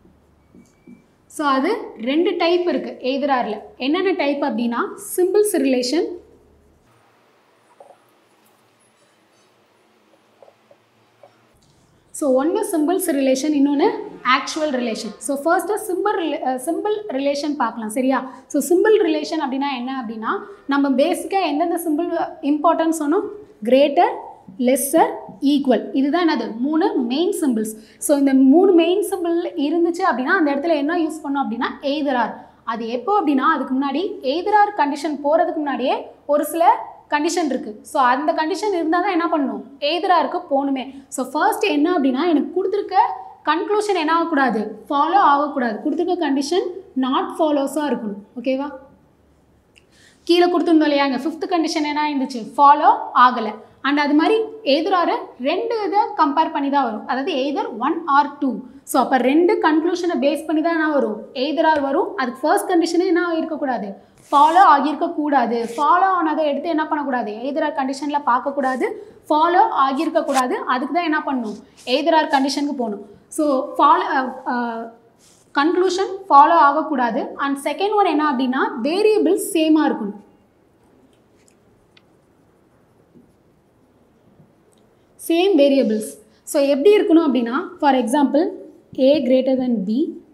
ஸோ அது 2 டைப் இருக்குது எய்தராரில். என்னென்ன டைப் அப்படின்னா சிம்பிள்ஸ் ரிலேஷன், ஸோ ஒன்று சிம்பிள்ஸ் ரிலேஷன், இன்னொன்று actual relation. So first symbol relation பார்க்கலாம். சரியா? ஸோ சிம்பிள் ரிலேஷன் அப்படின்னா என்ன அப்படின்னா நம்ம பேசிக்காக எந்தெந்த சிம்பிள் இம்பார்ட்டன்ஸ் சொன்னோம்? Greater, lesser, equal. இதுதான் என்னது? 3 மெயின் சிம்பிள்ஸ். ஸோ இந்த 3 மெயின் சிம்பிள் இருந்துச்சு அப்படின்னா அந்த இடத்துல என்ன யூஸ் பண்ணோம் அப்படின்னா எய்தரார். அது எப்போ அப்படின்னா அதுக்கு முன்னாடி எய்தரார் கண்டிஷன் போகிறதுக்கு முன்னாடியே ஒரு சில கண்டிஷன் இருக்குது. ஸோ அந்த கண்டிஷன் இருந்தால் தான் என்ன பண்ணணும், எய்தராருக்கு போகணுமே. ஸோ ஃபர்ஸ்ட் என்ன அப்படின்னா, எனக்கு கொடுத்துருக்க கன்க்ளூஷன் என்ன ஆகக்கூடாது, ஃபாலோ ஆகக்கூடாது. கொடுத்துருக்க கண்டிஷன் நாட் ஃபாலோஸாக இருக்கணும். ஓகேவா, கீழே கொடுத்துருந்தோம் இல்லையா, இங்கே ஃபிஃப்த் கண்டிஷன் என்ன இருந்துச்சு, ஃபாலோ ஆகலை. அண்ட் அது மாதிரி எய்தராரு 2 இதை கம்பேர் பண்ணி தான் வரும், அதாவது எய்தர் 1 or 2. ஸோ அப்போ 2 கன்க்ளூஷனை பேஸ் பண்ணி தான் என்ன வரும், எய்தரார் வரும். அதுக்கு ஃபர்ஸ்ட் கண்டிஷனே என்ன இருக்கக்கூடாது, ஃபாலோ ஆகியிருக்கக்கூடாது. ஃபாலோ ஆனதை எடுத்து என்ன பண்ணக்கூடாது, எய்தரார் கண்டிஷனில் பார்க்கக்கூடாது, ஃபாலோ ஆகியிருக்கக்கூடாது. அதுக்கு தான் என்ன பண்ணணும், எய்தரார் கண்டிஷனுக்கு போகணும். ஸோ கன்க்ளூஷன் ஃபாலோ ஆகக்கூடாது. அண்ட் செகண்ட் ஒன் என்ன அப்படின்னா, வேரியபிள்ஸ் சேமாக இருக்கணும். Same variables. ஸோ எப்படி இருக்கணும் அப்படின்னா, for example a greater than b,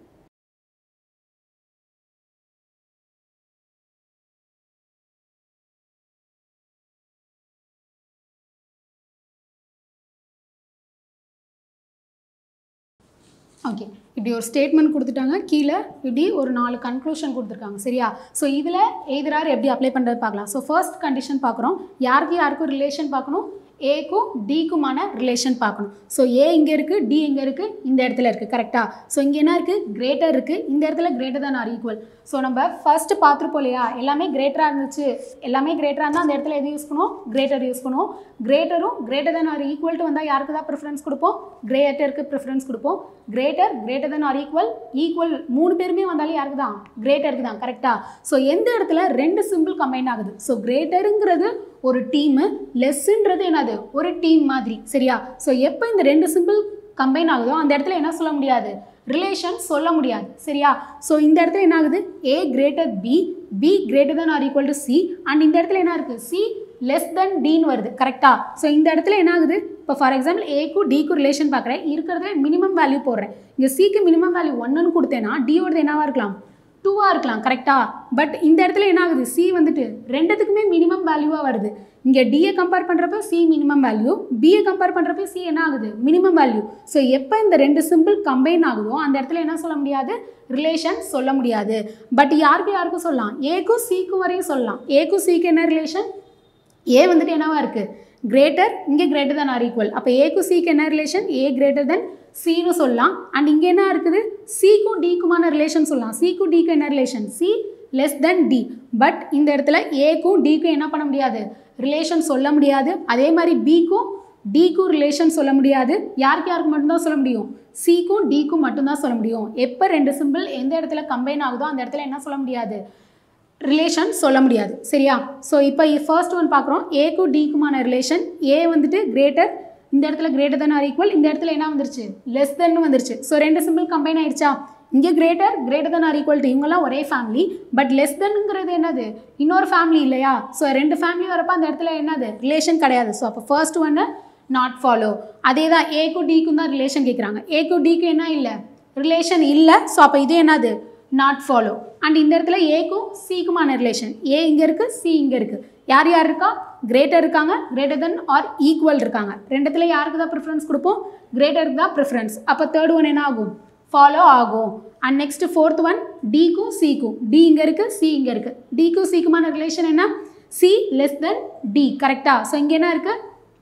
okay, இப்படி ஒரு ஸ்டேட்மெண்ட் கொடுத்துட்டாங்க, கீழே இப்படி ஒரு 4 கன்க்ளூஷன் கொடுத்துருக்காங்க. சரியா, ஸோ இதில் எய்தரார் எப்படி அப்ளை பண்ணுறது பார்க்கலாம். ஸோ ஃபர்ஸ்ட் கண்டிஷன் பார்க்குறோம், யாருக்கும் ரிலேஷன் பார்க்கணும், ஏக்கும் டிக்குமான ரிலேஷன் பார்க்கணும். ஸோ ஏ இங்கே இருக்குது, டி இங்கே இருக்குது, இந்த இடத்துல இருக்குது. கரெக்டாக, ஸோ இங்கே என்ன இருக்குது, கிரேட்டர் இருக்குது, இந்த இடத்துல greater than or equal. So நம்ம ஃபர்ஸ்ட்டு பார்த்துருப்போம் இல்லையா, எல்லாமே கிரேட்டராக இருந்துச்சு, எல்லாமே கிரேட்டராக இருந்தால் அந்த இடத்துல எது யூஸ் பண்ணுவோம், கிரேட்டர் யூஸ் பண்ணுவோம். கிரேட்டரும் greater than or equal to வந்தால் யாருக்கு தான் ப்ரிஃபரன்ஸ் கொடுப்போம், கிரேட்டருக்கு ப்ரிஃபரன்ஸ் கொடுப்போம். கிரேட்டர் தான் ஆர் ஈக்குவல், 3 பேருமே வந்தாலும் யாருக்கு தான், கிரேட்டருக்கு தான். கரெக்டாக, ஸோ எந்த இடத்துல 2 சிம்பிள் கம்பைன் ஆகுது, ஸோ கிரேட்டருங்கிறது ஒரு டீமு, லெஸ்ஸுன்றது என்னது, ஒரு டீம் மாதிரி. சரியா, ஸோ எப்போ இந்த 2 சிம்பிள் கம்பைன் ஆகுதோ அந்த இடத்துல என்ன சொல்ல முடியாது, ரிலேஷன் சொல்ல முடியாது. சரியா, ஸோ இந்த இடத்துல என்ன ஆகுது, a greater b, b greater than or equal to c, and இந்த இடத்துல என்ன இருக்குது, c less than dன்னு வருது. கரெக்டாக, ஸோ இந்த இடத்துல என்ன ஆகுது, இப்போ ஃபார் எக்ஸாம்பிள் ஏக்கும் டிக்கும் ரிலேஷன் பார்க்குறேன், இருக்கிறதுல மினிமம் வேல்யூ போடுறேன். இங்கே சிக்கு மினிமம் வேல்யூ 1ன்னு கொடுத்தேன்னா டியோடது என்னவாக இருக்கலாம், 2ஆக இருக்கலாம். கரெக்டாக, பட் இந்த இடத்துல என்ன ஆகுது, சி வந்துட்டு 2த்துக்குமே மினிமம் வேல்யூவாக வருது. இங்கே டியை கம்பேர் பண்ணுறப்ப சி மினிமம் வேல்யூ, பியை கம்பேர் பண்ணுறப்ப சி என்ன ஆகுது, மினிமம் வேல்யூ. ஸோ எப்போ இந்த 2 சிம்பிள் கம்பைன் ஆகுதோ அந்த இடத்துல என்ன சொல்ல முடியாது, ரிலேஷன் சொல்ல முடியாது. பட் யாருக்கும் சொல்லலாம், ஏக்கும் சிக்கும் வரையும் சொல்லலாம். ஏக்கும் சிக்கு என்ன ரிலேஷன், ஏ வந்துட்டு என்னவா இருக்குது, கிரேட்டர், இங்கே கிரேட்டர் than ஆர் ஈக்குவல். அப்போ ஏக்கும் சிக்கு என்ன ரிலேஷன், ஏ கிரேட்டர் than சின்னு சொல்லலாம். அண்ட் இங்கே என்ன இருக்குது, சிக்கும் டிக்குமான ரிலேஷன் சொல்லலாம். சிக்கும் டிக்கு என்ன relation, C less than D. But இந்த இடத்துல ஏக்கும் டிக்கும் என்ன பண்ண முடியாது, ரிலேஷன் சொல்ல முடியாது. அதே மாதிரி பிக்கும் டிக்கும் ரிலேஷன் சொல்ல முடியாது. யாருக்கு மட்டும்தான் சொல்ல முடியும், சிக்கும் டிக்கும் மட்டும்தான் சொல்ல முடியும். எப்போ 2 சிம்பிள் எந்த இடத்துல கம்பைன் ஆகுதோ அந்த இடத்துல என்ன சொல்ல முடியாது, ரிலேஷன் சொல்ல முடியாது. சரியா, ஸோ இப்போ ஃபர்ஸ்ட் ஒன் பார்க்குறோம், ஏக்கும் டிக்குமான ரிலேஷன். ஏ வந்துட்டு கிரேட்டர், இந்த இடத்துல கிரேட்டர் than ஆர் ஈக்குவல், இந்த இடத்துல என்ன வந்துருச்சு, லெஸ் தென் வந்துருச்சு. ஸோ 2 சிம்பிள் கம்பைன் ஆயிடுச்சா, இங்கே greater than or equal to, இவங்கெல்லாம் ஒரே ஃபேமிலி. பட் லெஸ் தென்ங்கிறது என்னது, இன்னொரு ஃபேமிலி இல்லையா. ஸோ 2 ஃபேமிலி வரப்போ அந்த இடத்துல என்னது, ரிலேஷன் கிடையாது. ஸோ அப்போ ஃபர்ஸ்ட் ஒன்று நாட் ஃபாலோ. அதே தான் ஏக்கும் டிக்கும் தான் ரிலேஷன் கேட்குறாங்க. ஏக்கும் டிக்கும் என்ன இல்லை, ரிலேஷன் இல்லை. ஸோ அப்போ இது என்னது, நாட் ஃபாலோ. அண்ட் இந்த இடத்துல ஏக்கும் சிக்குமான ரிலேஷன், ஏ இங்கே இருக்குது, சி இங்கே இருக்குது. யார் இருக்கா, கிரேட்டர் இருக்காங்க, கிரேட்டர் தென் ஆர் ஈக்குவல் இருக்காங்க. 2த்துல யாருக்கு தான் ப்ரிஃபரன்ஸ் கொடுப்போம், கிரேட்டருக்கு தான் ப்ரிஃபரன்ஸ். அப்போ தேர்ட் ஒன் என்ன ஆகும், ஃபாலோ ஆகும். அண்ட் நெக்ஸ்ட் ஃபோர்த் ஒன், டிக்கும் சிக்கும், டி இங்கே இருக்குது, சி இங்கே இருக்குது. டிக்கும் சிக்குமான ரிலேஷன் என்ன, சி லெஸ் தென் டி. கரெக்டாக, ஸோ இங்கே என்ன இருக்குது,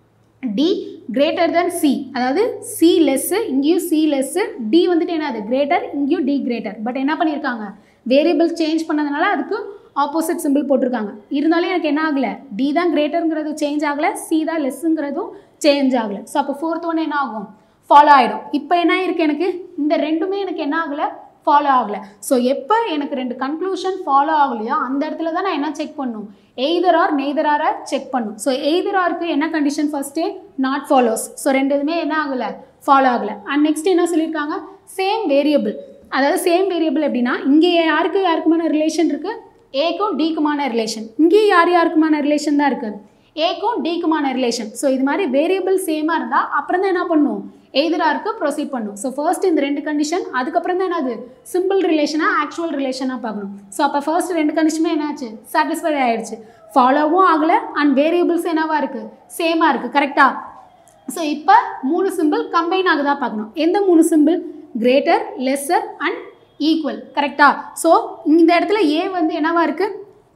டி கிரேட்டர் தென் சி, அதாவது சி லெஸ்ஸு, இங்கேயும் சி லெஸ்ஸு, டி வந்துட்டு என்னது கிரேட்டர், இங்கேயும் டி கிரேட்டர். பட் என்ன பண்ணியிருக்காங்க, வேரியபிள் சேஞ்ச் பண்ணதுனால அதுக்கு ஆப்போசிட் சிம்பிள் போட்டிருக்காங்க. இருந்தாலும் எனக்கு என்ன ஆகலை, டி தான் கிரேட்டருங்கிறது சேஞ்ச் ஆகலை, சி தான் லெஸ்ஸுங்கிறதும் சேஞ்ச் ஆகலை. ஸோ அப்போ ஃபோர்த் ஒன்று என்ன ஆகும், ஃபாலோ ஆகிடும். இப்போ என்ன இருக்குது, எனக்கு இந்த 2மே எனக்கு என்ன ஆகலை, ஃபாலோ ஆகலை. ஸோ எப்போ எனக்கு 2 கன்க்ளூஷன் ஃபாலோ ஆகலையோ அந்த இடத்துல தான் நான் என்ன செக் பண்ணணும், எய்தர் ஆர் நெய்தர் ஆரை செக் பண்ணணும். ஸோ எய்தர் ஆருக்கு என்ன கண்டிஷன், ஃபர்ஸ்ட்டே நாட் ஃபாலோஸ். ஸோ 2 இதுவுமே என்ன ஆகலை, ஃபாலோ ஆகலை. அண்ட் நெக்ஸ்ட் என்ன சொல்லியிருக்காங்க, சேம் வேரியபிள். அதாவது சேம் வேரியபிள் எப்படின்னா, இங்கே யாருக்குமான ரிலேஷன் இருக்குது, ஏக்கும் டிக்குமான ரிலேஷன். இங்கேயும் யாருக்குமான ரிலேஷன் தான் இருக்குது, ஏக்கும் டிக்குமான ரிலேஷன். ஸோ இது மாதிரி வேரியபிள் சேமாக இருந்தால் அப்புறம் தான் என்ன பண்ணணும், எய்தராருக்கு ப்ரொசீட் பண்ணணும். ஸோ ஃபர்ஸ்ட் இந்த 2 கண்டிஷன், அதுக்கப்புறம் தான் என்னது, சிம்பிள் ரிலேஷனாக ஆக்சுவல் ரிலேஷனாக பார்க்கணும். ஸோ அப்போ ஃபர்ஸ்ட் 2 கண்டிஷனுமே என்னாச்சு, சாட்டிஸ்ஃபை ஆகிடுச்சு. ஃபாலோவும் ஆகலை அண்ட் வேரியபிள்ஸ் என்னவாக இருக்குது, சேமாக இருக்குது. கரெக்டாக, ஸோ இப்போ 3 சிம்பிள் கம்பைன் ஆகுதா பார்க்கணும். எந்த 3 symbol, greater, lesser and equal. கரெக்டாக, ஸோ இந்த இடத்துல ஏ வந்து என்னவா இருக்குது,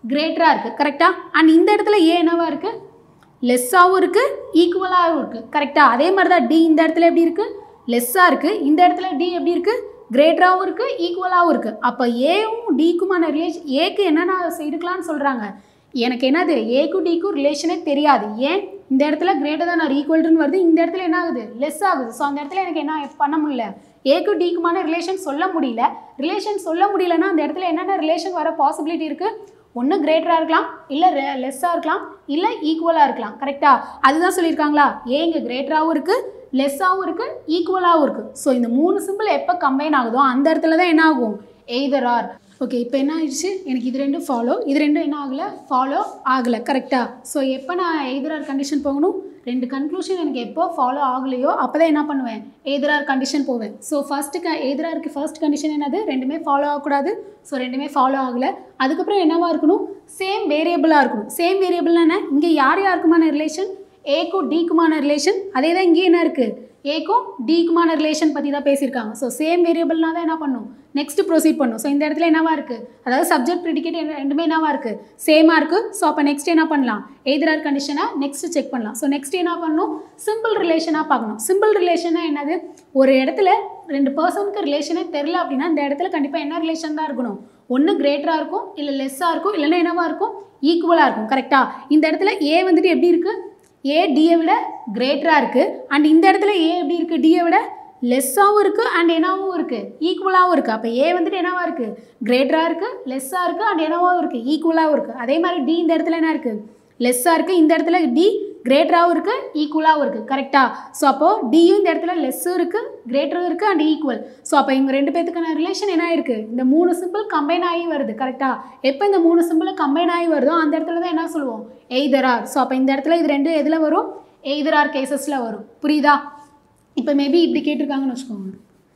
கிரேட்டராக இருக்குது கரெக்டாக. அண்ட் இந்த இடத்துல ஏ என்னவா இருக்குது, லெஸ்ஸாகவும் இருக்குது ஈக்குவலாகவும் இருக்குது கரெக்டாக. அதே மாதிரி தான் டி இந்த இடத்துல எப்படி இருக்குது, லெஸ்ஸாக இருக்குது. இந்த இடத்துல டி எப்படி இருக்குது, கிரேட்டராகவும் இருக்குது ஈக்குவலாகவும் இருக்குது. அப்போ ஏவும் டிக்குமான ரிலேஷன், ஏக்கு என்னென்ன இருக்கலாம்னு சொல்கிறாங்க, எனக்கு என்னது ஏக்கும் டிக்கும் ரிலேஷனே தெரியாது. ஏன் இந்த இடத்துல கிரேட்டர் தான் ஈக்குவல்டுன்னு வருது, இந்த இடத்துல என்ன ஆகுது லெஸ் ஆகுது. ஸோ அந்த இடத்துல எனக்கு என்ன பண்ண முடியல, ஏக்கும் டிக்குமான ரிலேஷன் சொல்ல முடியல. ரிலேஷன் சொல்ல முடியலன்னா அந்த இடத்துல என்னென்ன ரிலேஷன் வர பாசிபிலிட்டி இருக்குது, ஒன்று கிரேட்டராக இருக்கலாம், இல்லை லெஸ்ஸாக இருக்கலாம், இல்லை ஈக்குவலாக இருக்கலாம் கரெக்டாக. அதுதான் சொல்லியிருக்காங்களா, ஏ இங்கே கிரேட்டராகவும் இருக்குது, லெஸ்ஸாகவும் இருக்குது, ஈக்குவலாகவும் இருக்குது. ஸோ இந்த 3 சிம்பிள் எப்போ கம்பைன் ஆகுதோ அந்த இடத்துல தான் என்ன ஆகும், எய்தர் ஆர். ஓகே, இப்போ என்ன ஆயிடுச்சு, எனக்கு இது ரெண்டும் ஃபாலோ, இது ரெண்டும் என்ன ஆகலை, ஃபாலோ ஆகலை கரெக்டாக. ஸோ எப்போ நான் எய்தர் ஆர் கண்டிஷன் போகணும், 2 கன்க்ளூஷன் எனக்கு எப்போ ஃபாலோ ஆகலையோ அப்போ தான் என்ன பண்ணுவேன், எய்தர் ஆர் கண்டிஷன் போவேன். ஸோ எய்தர் ஆருக்கு ஃபர்ஸ்ட் கண்டிஷன் என்னது, ரெண்டுமே ஃபாலோ ஆகக்கூடாது. ஸோ ரெண்டுமே ஃபாலோ ஆகலை. அதுக்கப்புறம் என்னவாக இருக்கணும், சேம் வேரியபிளாக இருக்கணும். சேம் வேரியபிள்னா என்ன, இங்கே யார் யாருக்குமான ரிலேஷன், ஏக்கும் டிக்குமான ரிலேஷன். அதே தான் இங்கே என்ன இருக்குது, ஏக்கும் டிக்குமான ரிலேஷன் பற்றி தான் பேசியிருக்காங்க. ஸோ சேம் வேரியபிள்னா தான் என்ன பண்ணும், நெக்ஸ்ட் ப்ரொசீட் பண்ணும். ஸோ இந்த இடத்துல என்னவா இருக்குது, அதாவது சப்ஜெக்ட் ப்ரிடிகேட் ரெண்டுமே என்னவா இருக்குது, சேமாக இருக்குது. ஸோ அப்போ நெக்ஸ்ட் என்ன பண்ணலாம், எய்தர் ஆர் கண்டிஷனை நெக்ஸ்ட் செக் பண்ணலாம். ஸோ நெக்ஸ்ட் என்ன பண்ணணும், சிம்பிள் ரிலேஷனாக பார்க்கணும். சிம்பிள் ரிலேஷனா என்னது, ஒரு இடத்துல 2 பர்சனுக்கு ரிலேஷனே தெரில அப்படின்னா இந்த இடத்துல கண்டிப்பாக என்ன ரிலேஷன் தான் இருக்கணும், ஒன்று கிரேட்டராக இருக்கும், இல்லை லெஸ்ஸாக இருக்கும், இல்லைன்னா என்னவா இருக்கும், ஈக்குவலாக இருக்கும் கரெக்டாக. இந்த இடத்துல ஏ வந்துட்டு எப்படி இருக்குது, ஏ டியை விட கிரேட்டராக இருக்குது. அண்ட் இந்த இடத்துல ஏ எப்படி இருக்குது, டியை விட லெஸ்ஸாகவும் இருக்குது அண்ட் என்னவும் இருக்குது, ஈக்குவலாகவும் இருக்குது. அப்போ ஏ வந்துட்டு என்னவா இருக்குது, கிரேட்டராக இருக்குது, லெஸ்ஸாக இருக்குது அண்ட் என்னவாகவும் இருக்குது, ஈக்குவலாகவும் இருக்குது. அதே மாதிரி டி இந்த இடத்துல என்ன இருக்குது, லெஸ்ஸாக இருக்குது, இந்த இடத்துல டி கிரேட்டராகவும் இருக்குது, ஈக்குவலாகவும் இருக்குது கரெக்டாக. ஸோ அப்போது டியும் இந்த இடத்துல லெஸ்ஸும் இருக்குது, கிரேட்டரும் இருக்குது அண்ட் ஈக்குவல். ஸோ அப்போ இவங்க 2 பேத்துக்கான ரிலேஷன் என்ன இருக்குது, இந்த 3 சிம்பிள் கம்பைன் ஆகி வருது கரெக்டாக. எப்போ இந்த 3 சிம்பிள் கம்பைன் ஆகி வருதோ அந்த இடத்துல தான் என்ன சொல்லுவோம், எய்தர் ஆர். ஸோ அப்போ இந்த இடத்துல இது 2 எதில் வரும், எய்தர் ஆர் கேசஸில் வரும். புரியுதா. இப்போ மேபி இப்படி கேட்டிருக்காங்கன்னு வச்சுக்கோங்க,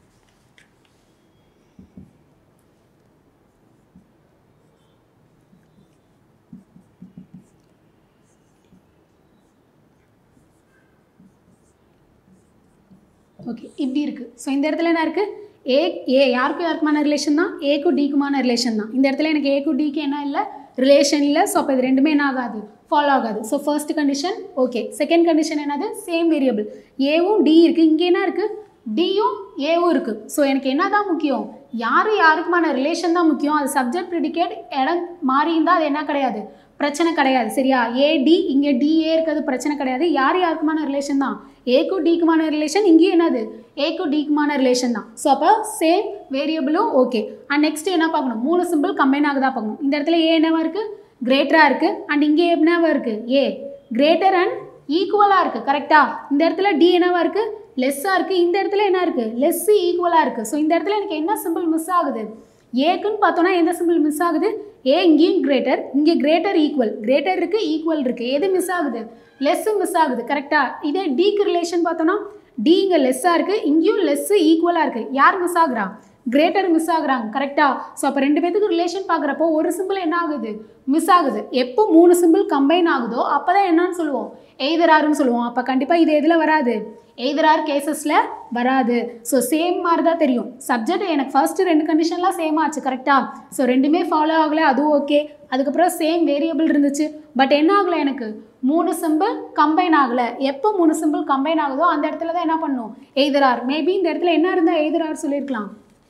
ஓகே இப்படி இருக்குது. ஸோ இந்த இடத்துல என்ன இருக்குது, ஏ யாருக்குமான ரிலேஷன் தான், ஏக்கும் டிக்குமான ரிலேஷன் தான். இந்த இடத்துல எனக்கு ஏக்கும் டிக்கு என்ன இல்லை, ரிலேஷன் இல்லை. ஸோ அப்போ இது ரெண்டுமே என்ன ஆகாது, ஃபாலோ ஆகாது. So first condition okay. Second condition என்னது, சேம் வேரியபிள் ஏவும் டி இருக்குது, இங்கே என்ன இருக்குது, டியும் ஏவும் இருக்குது. ஸோ எனக்கு என்ன தான் முக்கியம், யாருக்குமான ரிலேஷன் தான் முக்கியம். அது சப்ஜெக்ட் ப்ரிடிகேட் இடம் மாறி இருந்தால் அது என்ன கிடையாது, பிரச்சனை கிடையாது சரியா. ஏடி இங்கே டிஏ இருக்கிறது பிரச்சனை கிடையாது. யாருக்குமான ரிலேஷன் தான், ஏக்கும் டிக்குமான ரிலேஷன், இங்கேயும் என்னது ஏக்கும் டிக்குமான ரிலேஷன் தான். ஸோ அப்போ சேம் வேரியபிளும் ஓகே. அண்ட் நெக்ஸ்ட் என்ன பார்க்கணும், 3 சிம்பிள் கம்பைன் ஆகுதா பார்க்கணும். இந்த இடத்துல ஏ என்னவா இருக்குது, கிரேட்டராக இருக்குது அண்ட் இங்கே என்னவா இருக்குது, ஏ கிரேட்டர் அண்ட் ஈக்குவலாக இருக்குது கரெக்டாக. இந்த இடத்துல டி என்னவா இருக்குது, லெஸ்ஸாக இருக்குது. இந்த இடத்துல என்ன இருக்குது, லெஸ்ஸு ஈக்குவலாக இருக்குது. ஸோ இந்த இடத்துல எனக்கு என்ன சிம்பிள் மிஸ் ஆகுது, ஏக்குன்னு பார்த்தோன்னா எந்த சிம்பிள் மிஸ் ஆகுது, ஏ இங்கேயும் கிரேட்டர், இங்கே கிரேட்டர் ஈக்குவல், கிரேட்டர் இருக்குது ஈக்குவல் இருக்குது, எது மிஸ் ஆகுது, லெஸ்ஸு மிஸ் ஆகுது கரெக்டாக. இதே டிக்கு ரிலேஷன் பார்த்தோன்னா டி இங்கே லெஸ்ஸாக இருக்குது, இங்கேயும் லெஸ்ஸு ஈக்குவலாக இருக்குது. யார் மிஸ் ஆகுறா, கிரேட்டர் மிஸ் ஆகுறாங்க கரெக்டாக. ஸோ அப்போ 2 பேத்துக்கு ரிலேஷன் பார்க்குறப்போ ஒரு சிம்பிள் என்ன ஆகுது, மிஸ் ஆகுது. எப்போ 3 சிம்பிள் கம்பைன் ஆகுதோ அப்போ தான் என்னன்னு சொல்லுவோம், எய்தர் ஆர்னு சொல்லுவோம். அப்போ கண்டிப்பாக இது எதில் வராது, எய்தர் ஆர் கேசஸில் வராது. ஸோ சேம் மாதிரி தான் தெரியும். சப்ஜெக்ட் எனக்கு ஃபர்ஸ்ட்டு 2 கண்டிஷன்லாம் சேம் ஆச்சு கரெக்டாக. ஸோ ரெண்டுமே ஃபாலோ ஆகலை, அதுவும் ஓகே. அதுக்கப்புறம் சேம் வேரியபிள் இருந்துச்சு. பட் என்ன ஆகலை, எனக்கு 3 சிம்பிள் கம்பைன் ஆகலை. எப்போ 3 சிம்பிள் கம்பைன் ஆகுதோ அந்த இடத்துல தான் என்ன பண்ணும், எய்தர் ஆர். மேபி இந்த இடத்துல என்ன இருந்தால் எய்தர் ஆர் சொல்லியிருக்கலாம்,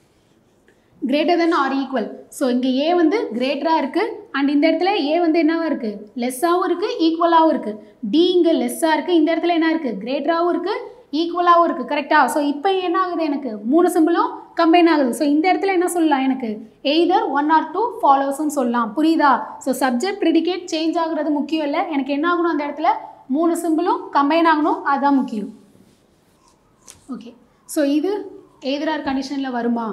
greater than or equal. So இங்கே ஏ வந்து கிரேட்டராக இருக்குது அண்ட் இந்த இடத்துல ஏ வந்து என்னவாக இருக்குது, லெஸ்ஸாகவும் இருக்குது ஈக்குவலாகவும் இருக்குது. டி இங்கே லெஸ்ஸாக இருக்குது, இந்த இடத்துல என்ன இருக்குது, கிரேட்டராகவும் இருக்குது ஈக்குவலாகவும் இருக்குது கரெக்டாக. ஸோ இப்போ என்ன ஆகுது, எனக்கு 3 சிம்பிளும் கம்பைன் ஆகுது. ஸோ இந்த இடத்துல என்ன சொல்லலாம், எனக்கு எய்தர் 1 or 2 ஃபாலோஸ்ன்னு சொல்லலாம். புரியுதா. ஸோ சப்ஜெக்ட் ப்ரிடிகேட் சேஞ்ச் ஆகுறது முக்கியம் இல்லை, எனக்கு என்ன ஆகணும், அந்த இடத்துல 3 சிம்பிளும் கம்பைன் ஆகணும், அதுதான் முக்கியம். ஓகே. ஸோ இது எய்தர் ஆர் கண்டிஷனில் வருமா,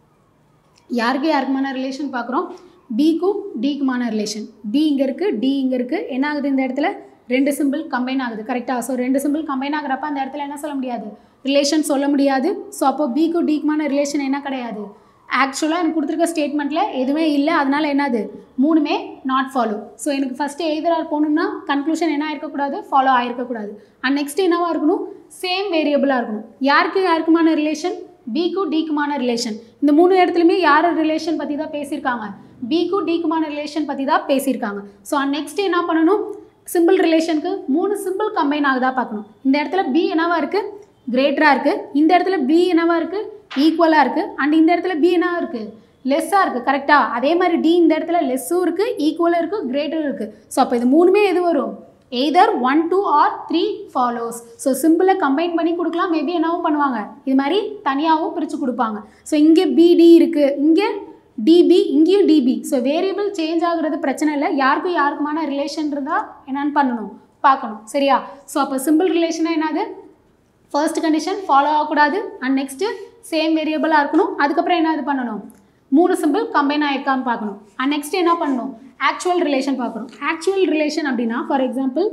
யாருக்குமான ரிலேஷன் பார்க்குறோம், பிக்கும் டிக்குமான ரிலேஷன். பி இங்கே இருக்குது, டி இங்கே இருக்குது. என்ன ஆகுது, இந்த இடத்துல 2 சிம்பிள் கம்பைன் ஆகுது கரெக்டாக. ஸோ 2 சிம்பிள் கம்பைன் ஆகிறப்ப அந்த இடத்துல என்ன சொல்ல முடியாது, ரிலேஷன் சொல்ல முடியாது. ஸோ அப்போ பிக்கும் டிக்குமான ரிலேஷன் என்ன கிடையாது, ஆக்சுவலாக எனக்கு கொடுத்துருக்க ஸ்டேட்மெண்ட்டில் எதுவுமே இல்லை. அதனால் என்னது, 3மே நாட் ஃபாலோ. ஸோ எனக்கு ஃபஸ்ட்டு எய்தர் ஆர் போகணுன்னா கன்க்ளூஷன் என்ன ஆயிருக்கக்கூடாது, ஃபாலோ ஆகிருக்கக்கூடாது. அண்ட் நெக்ஸ்ட் என்னவாக இருக்கணும், சேம் வேரியபிளாக இருக்கணும். யாருக்குமான ரிலேஷன், பிக்கும் டிக்குமான ரிலேஷன். இந்த 3 இடத்துலையுமே யார் ரிலேஷன் பற்றி தான் பேசியிருக்காங்க, பிக்கும் டிக்குமான ரிலேஷன் பற்றி தான் பேசியிருக்காங்க. ஸோ நெக்ஸ்ட் என்ன பண்ணணும், சிம்பிள் ரிலேஷனுக்கு 3 சிம்பிள் கம்பைன் ஆகுதா பார்க்கணும். இந்த இடத்துல பி என்னவா இருக்குது, கிரேட்டராக இருக்குது. இந்த இடத்துல பி என்னவா இருக்குது, ஈக்குவலாக இருக்குது. அண்ட் இந்த இடத்துல பி என்னவா இருக்குது, லெஸ்ஸாக இருக்குது. கரெக்டாக அதே மாதிரி டி இந்த இடத்துல லெஸ்ஸும் இருக்குது, ஈக்குவலாக இருக்குது, கிரேட்டரும் இருக்குது. ஸோ அப்போ இது மூணுமே எது வரும், எய்தர் 1, 2 or 3 ஃபாலோஸ். ஸோ சிம்பிளை கம்பைன் பண்ணி கொடுக்கலாம், மேபி என்னவும் பண்ணுவாங்க, இது மாதிரி தனியாகவும் பிரித்து கொடுப்பாங்க. ஸோ இங்கே பிடி இருக்குது, இங்கே டிபி, இங்கேயும் டிபி. ஸோ வேரியபிள் சேஞ்ச் ஆகுறது பிரச்சனை இல்லை, யாருக்கும் யாருக்குமான ரிலேஷன் இருந்தால் என்னென்னு பண்ணணும் பார்க்கணும். சரியா? ஸோ அப்போ சிம்பிள் ரிலேஷனாக என்னது, ஃபர்ஸ்ட் கண்டிஷன் ஃபாலோ ஆகக்கூடாது, அண்ட் நெக்ஸ்ட்டு சேம் வேரியபிளாக இருக்கணும். அதுக்கப்புறம் என்னது பண்ணணும், 3 சிம்பிள் கம்பைன் ஆகிருக்கான்னு பார்க்கணும். அண்ட் நெக்ஸ்ட் என்ன பண்ணணும், ஆக்சுவல் ரிலேஷன் பார்க்கணும். ஆக்சுவல் ரிலேஷன் அப்படின்னா ஃபார் எக்ஸாம்பிள்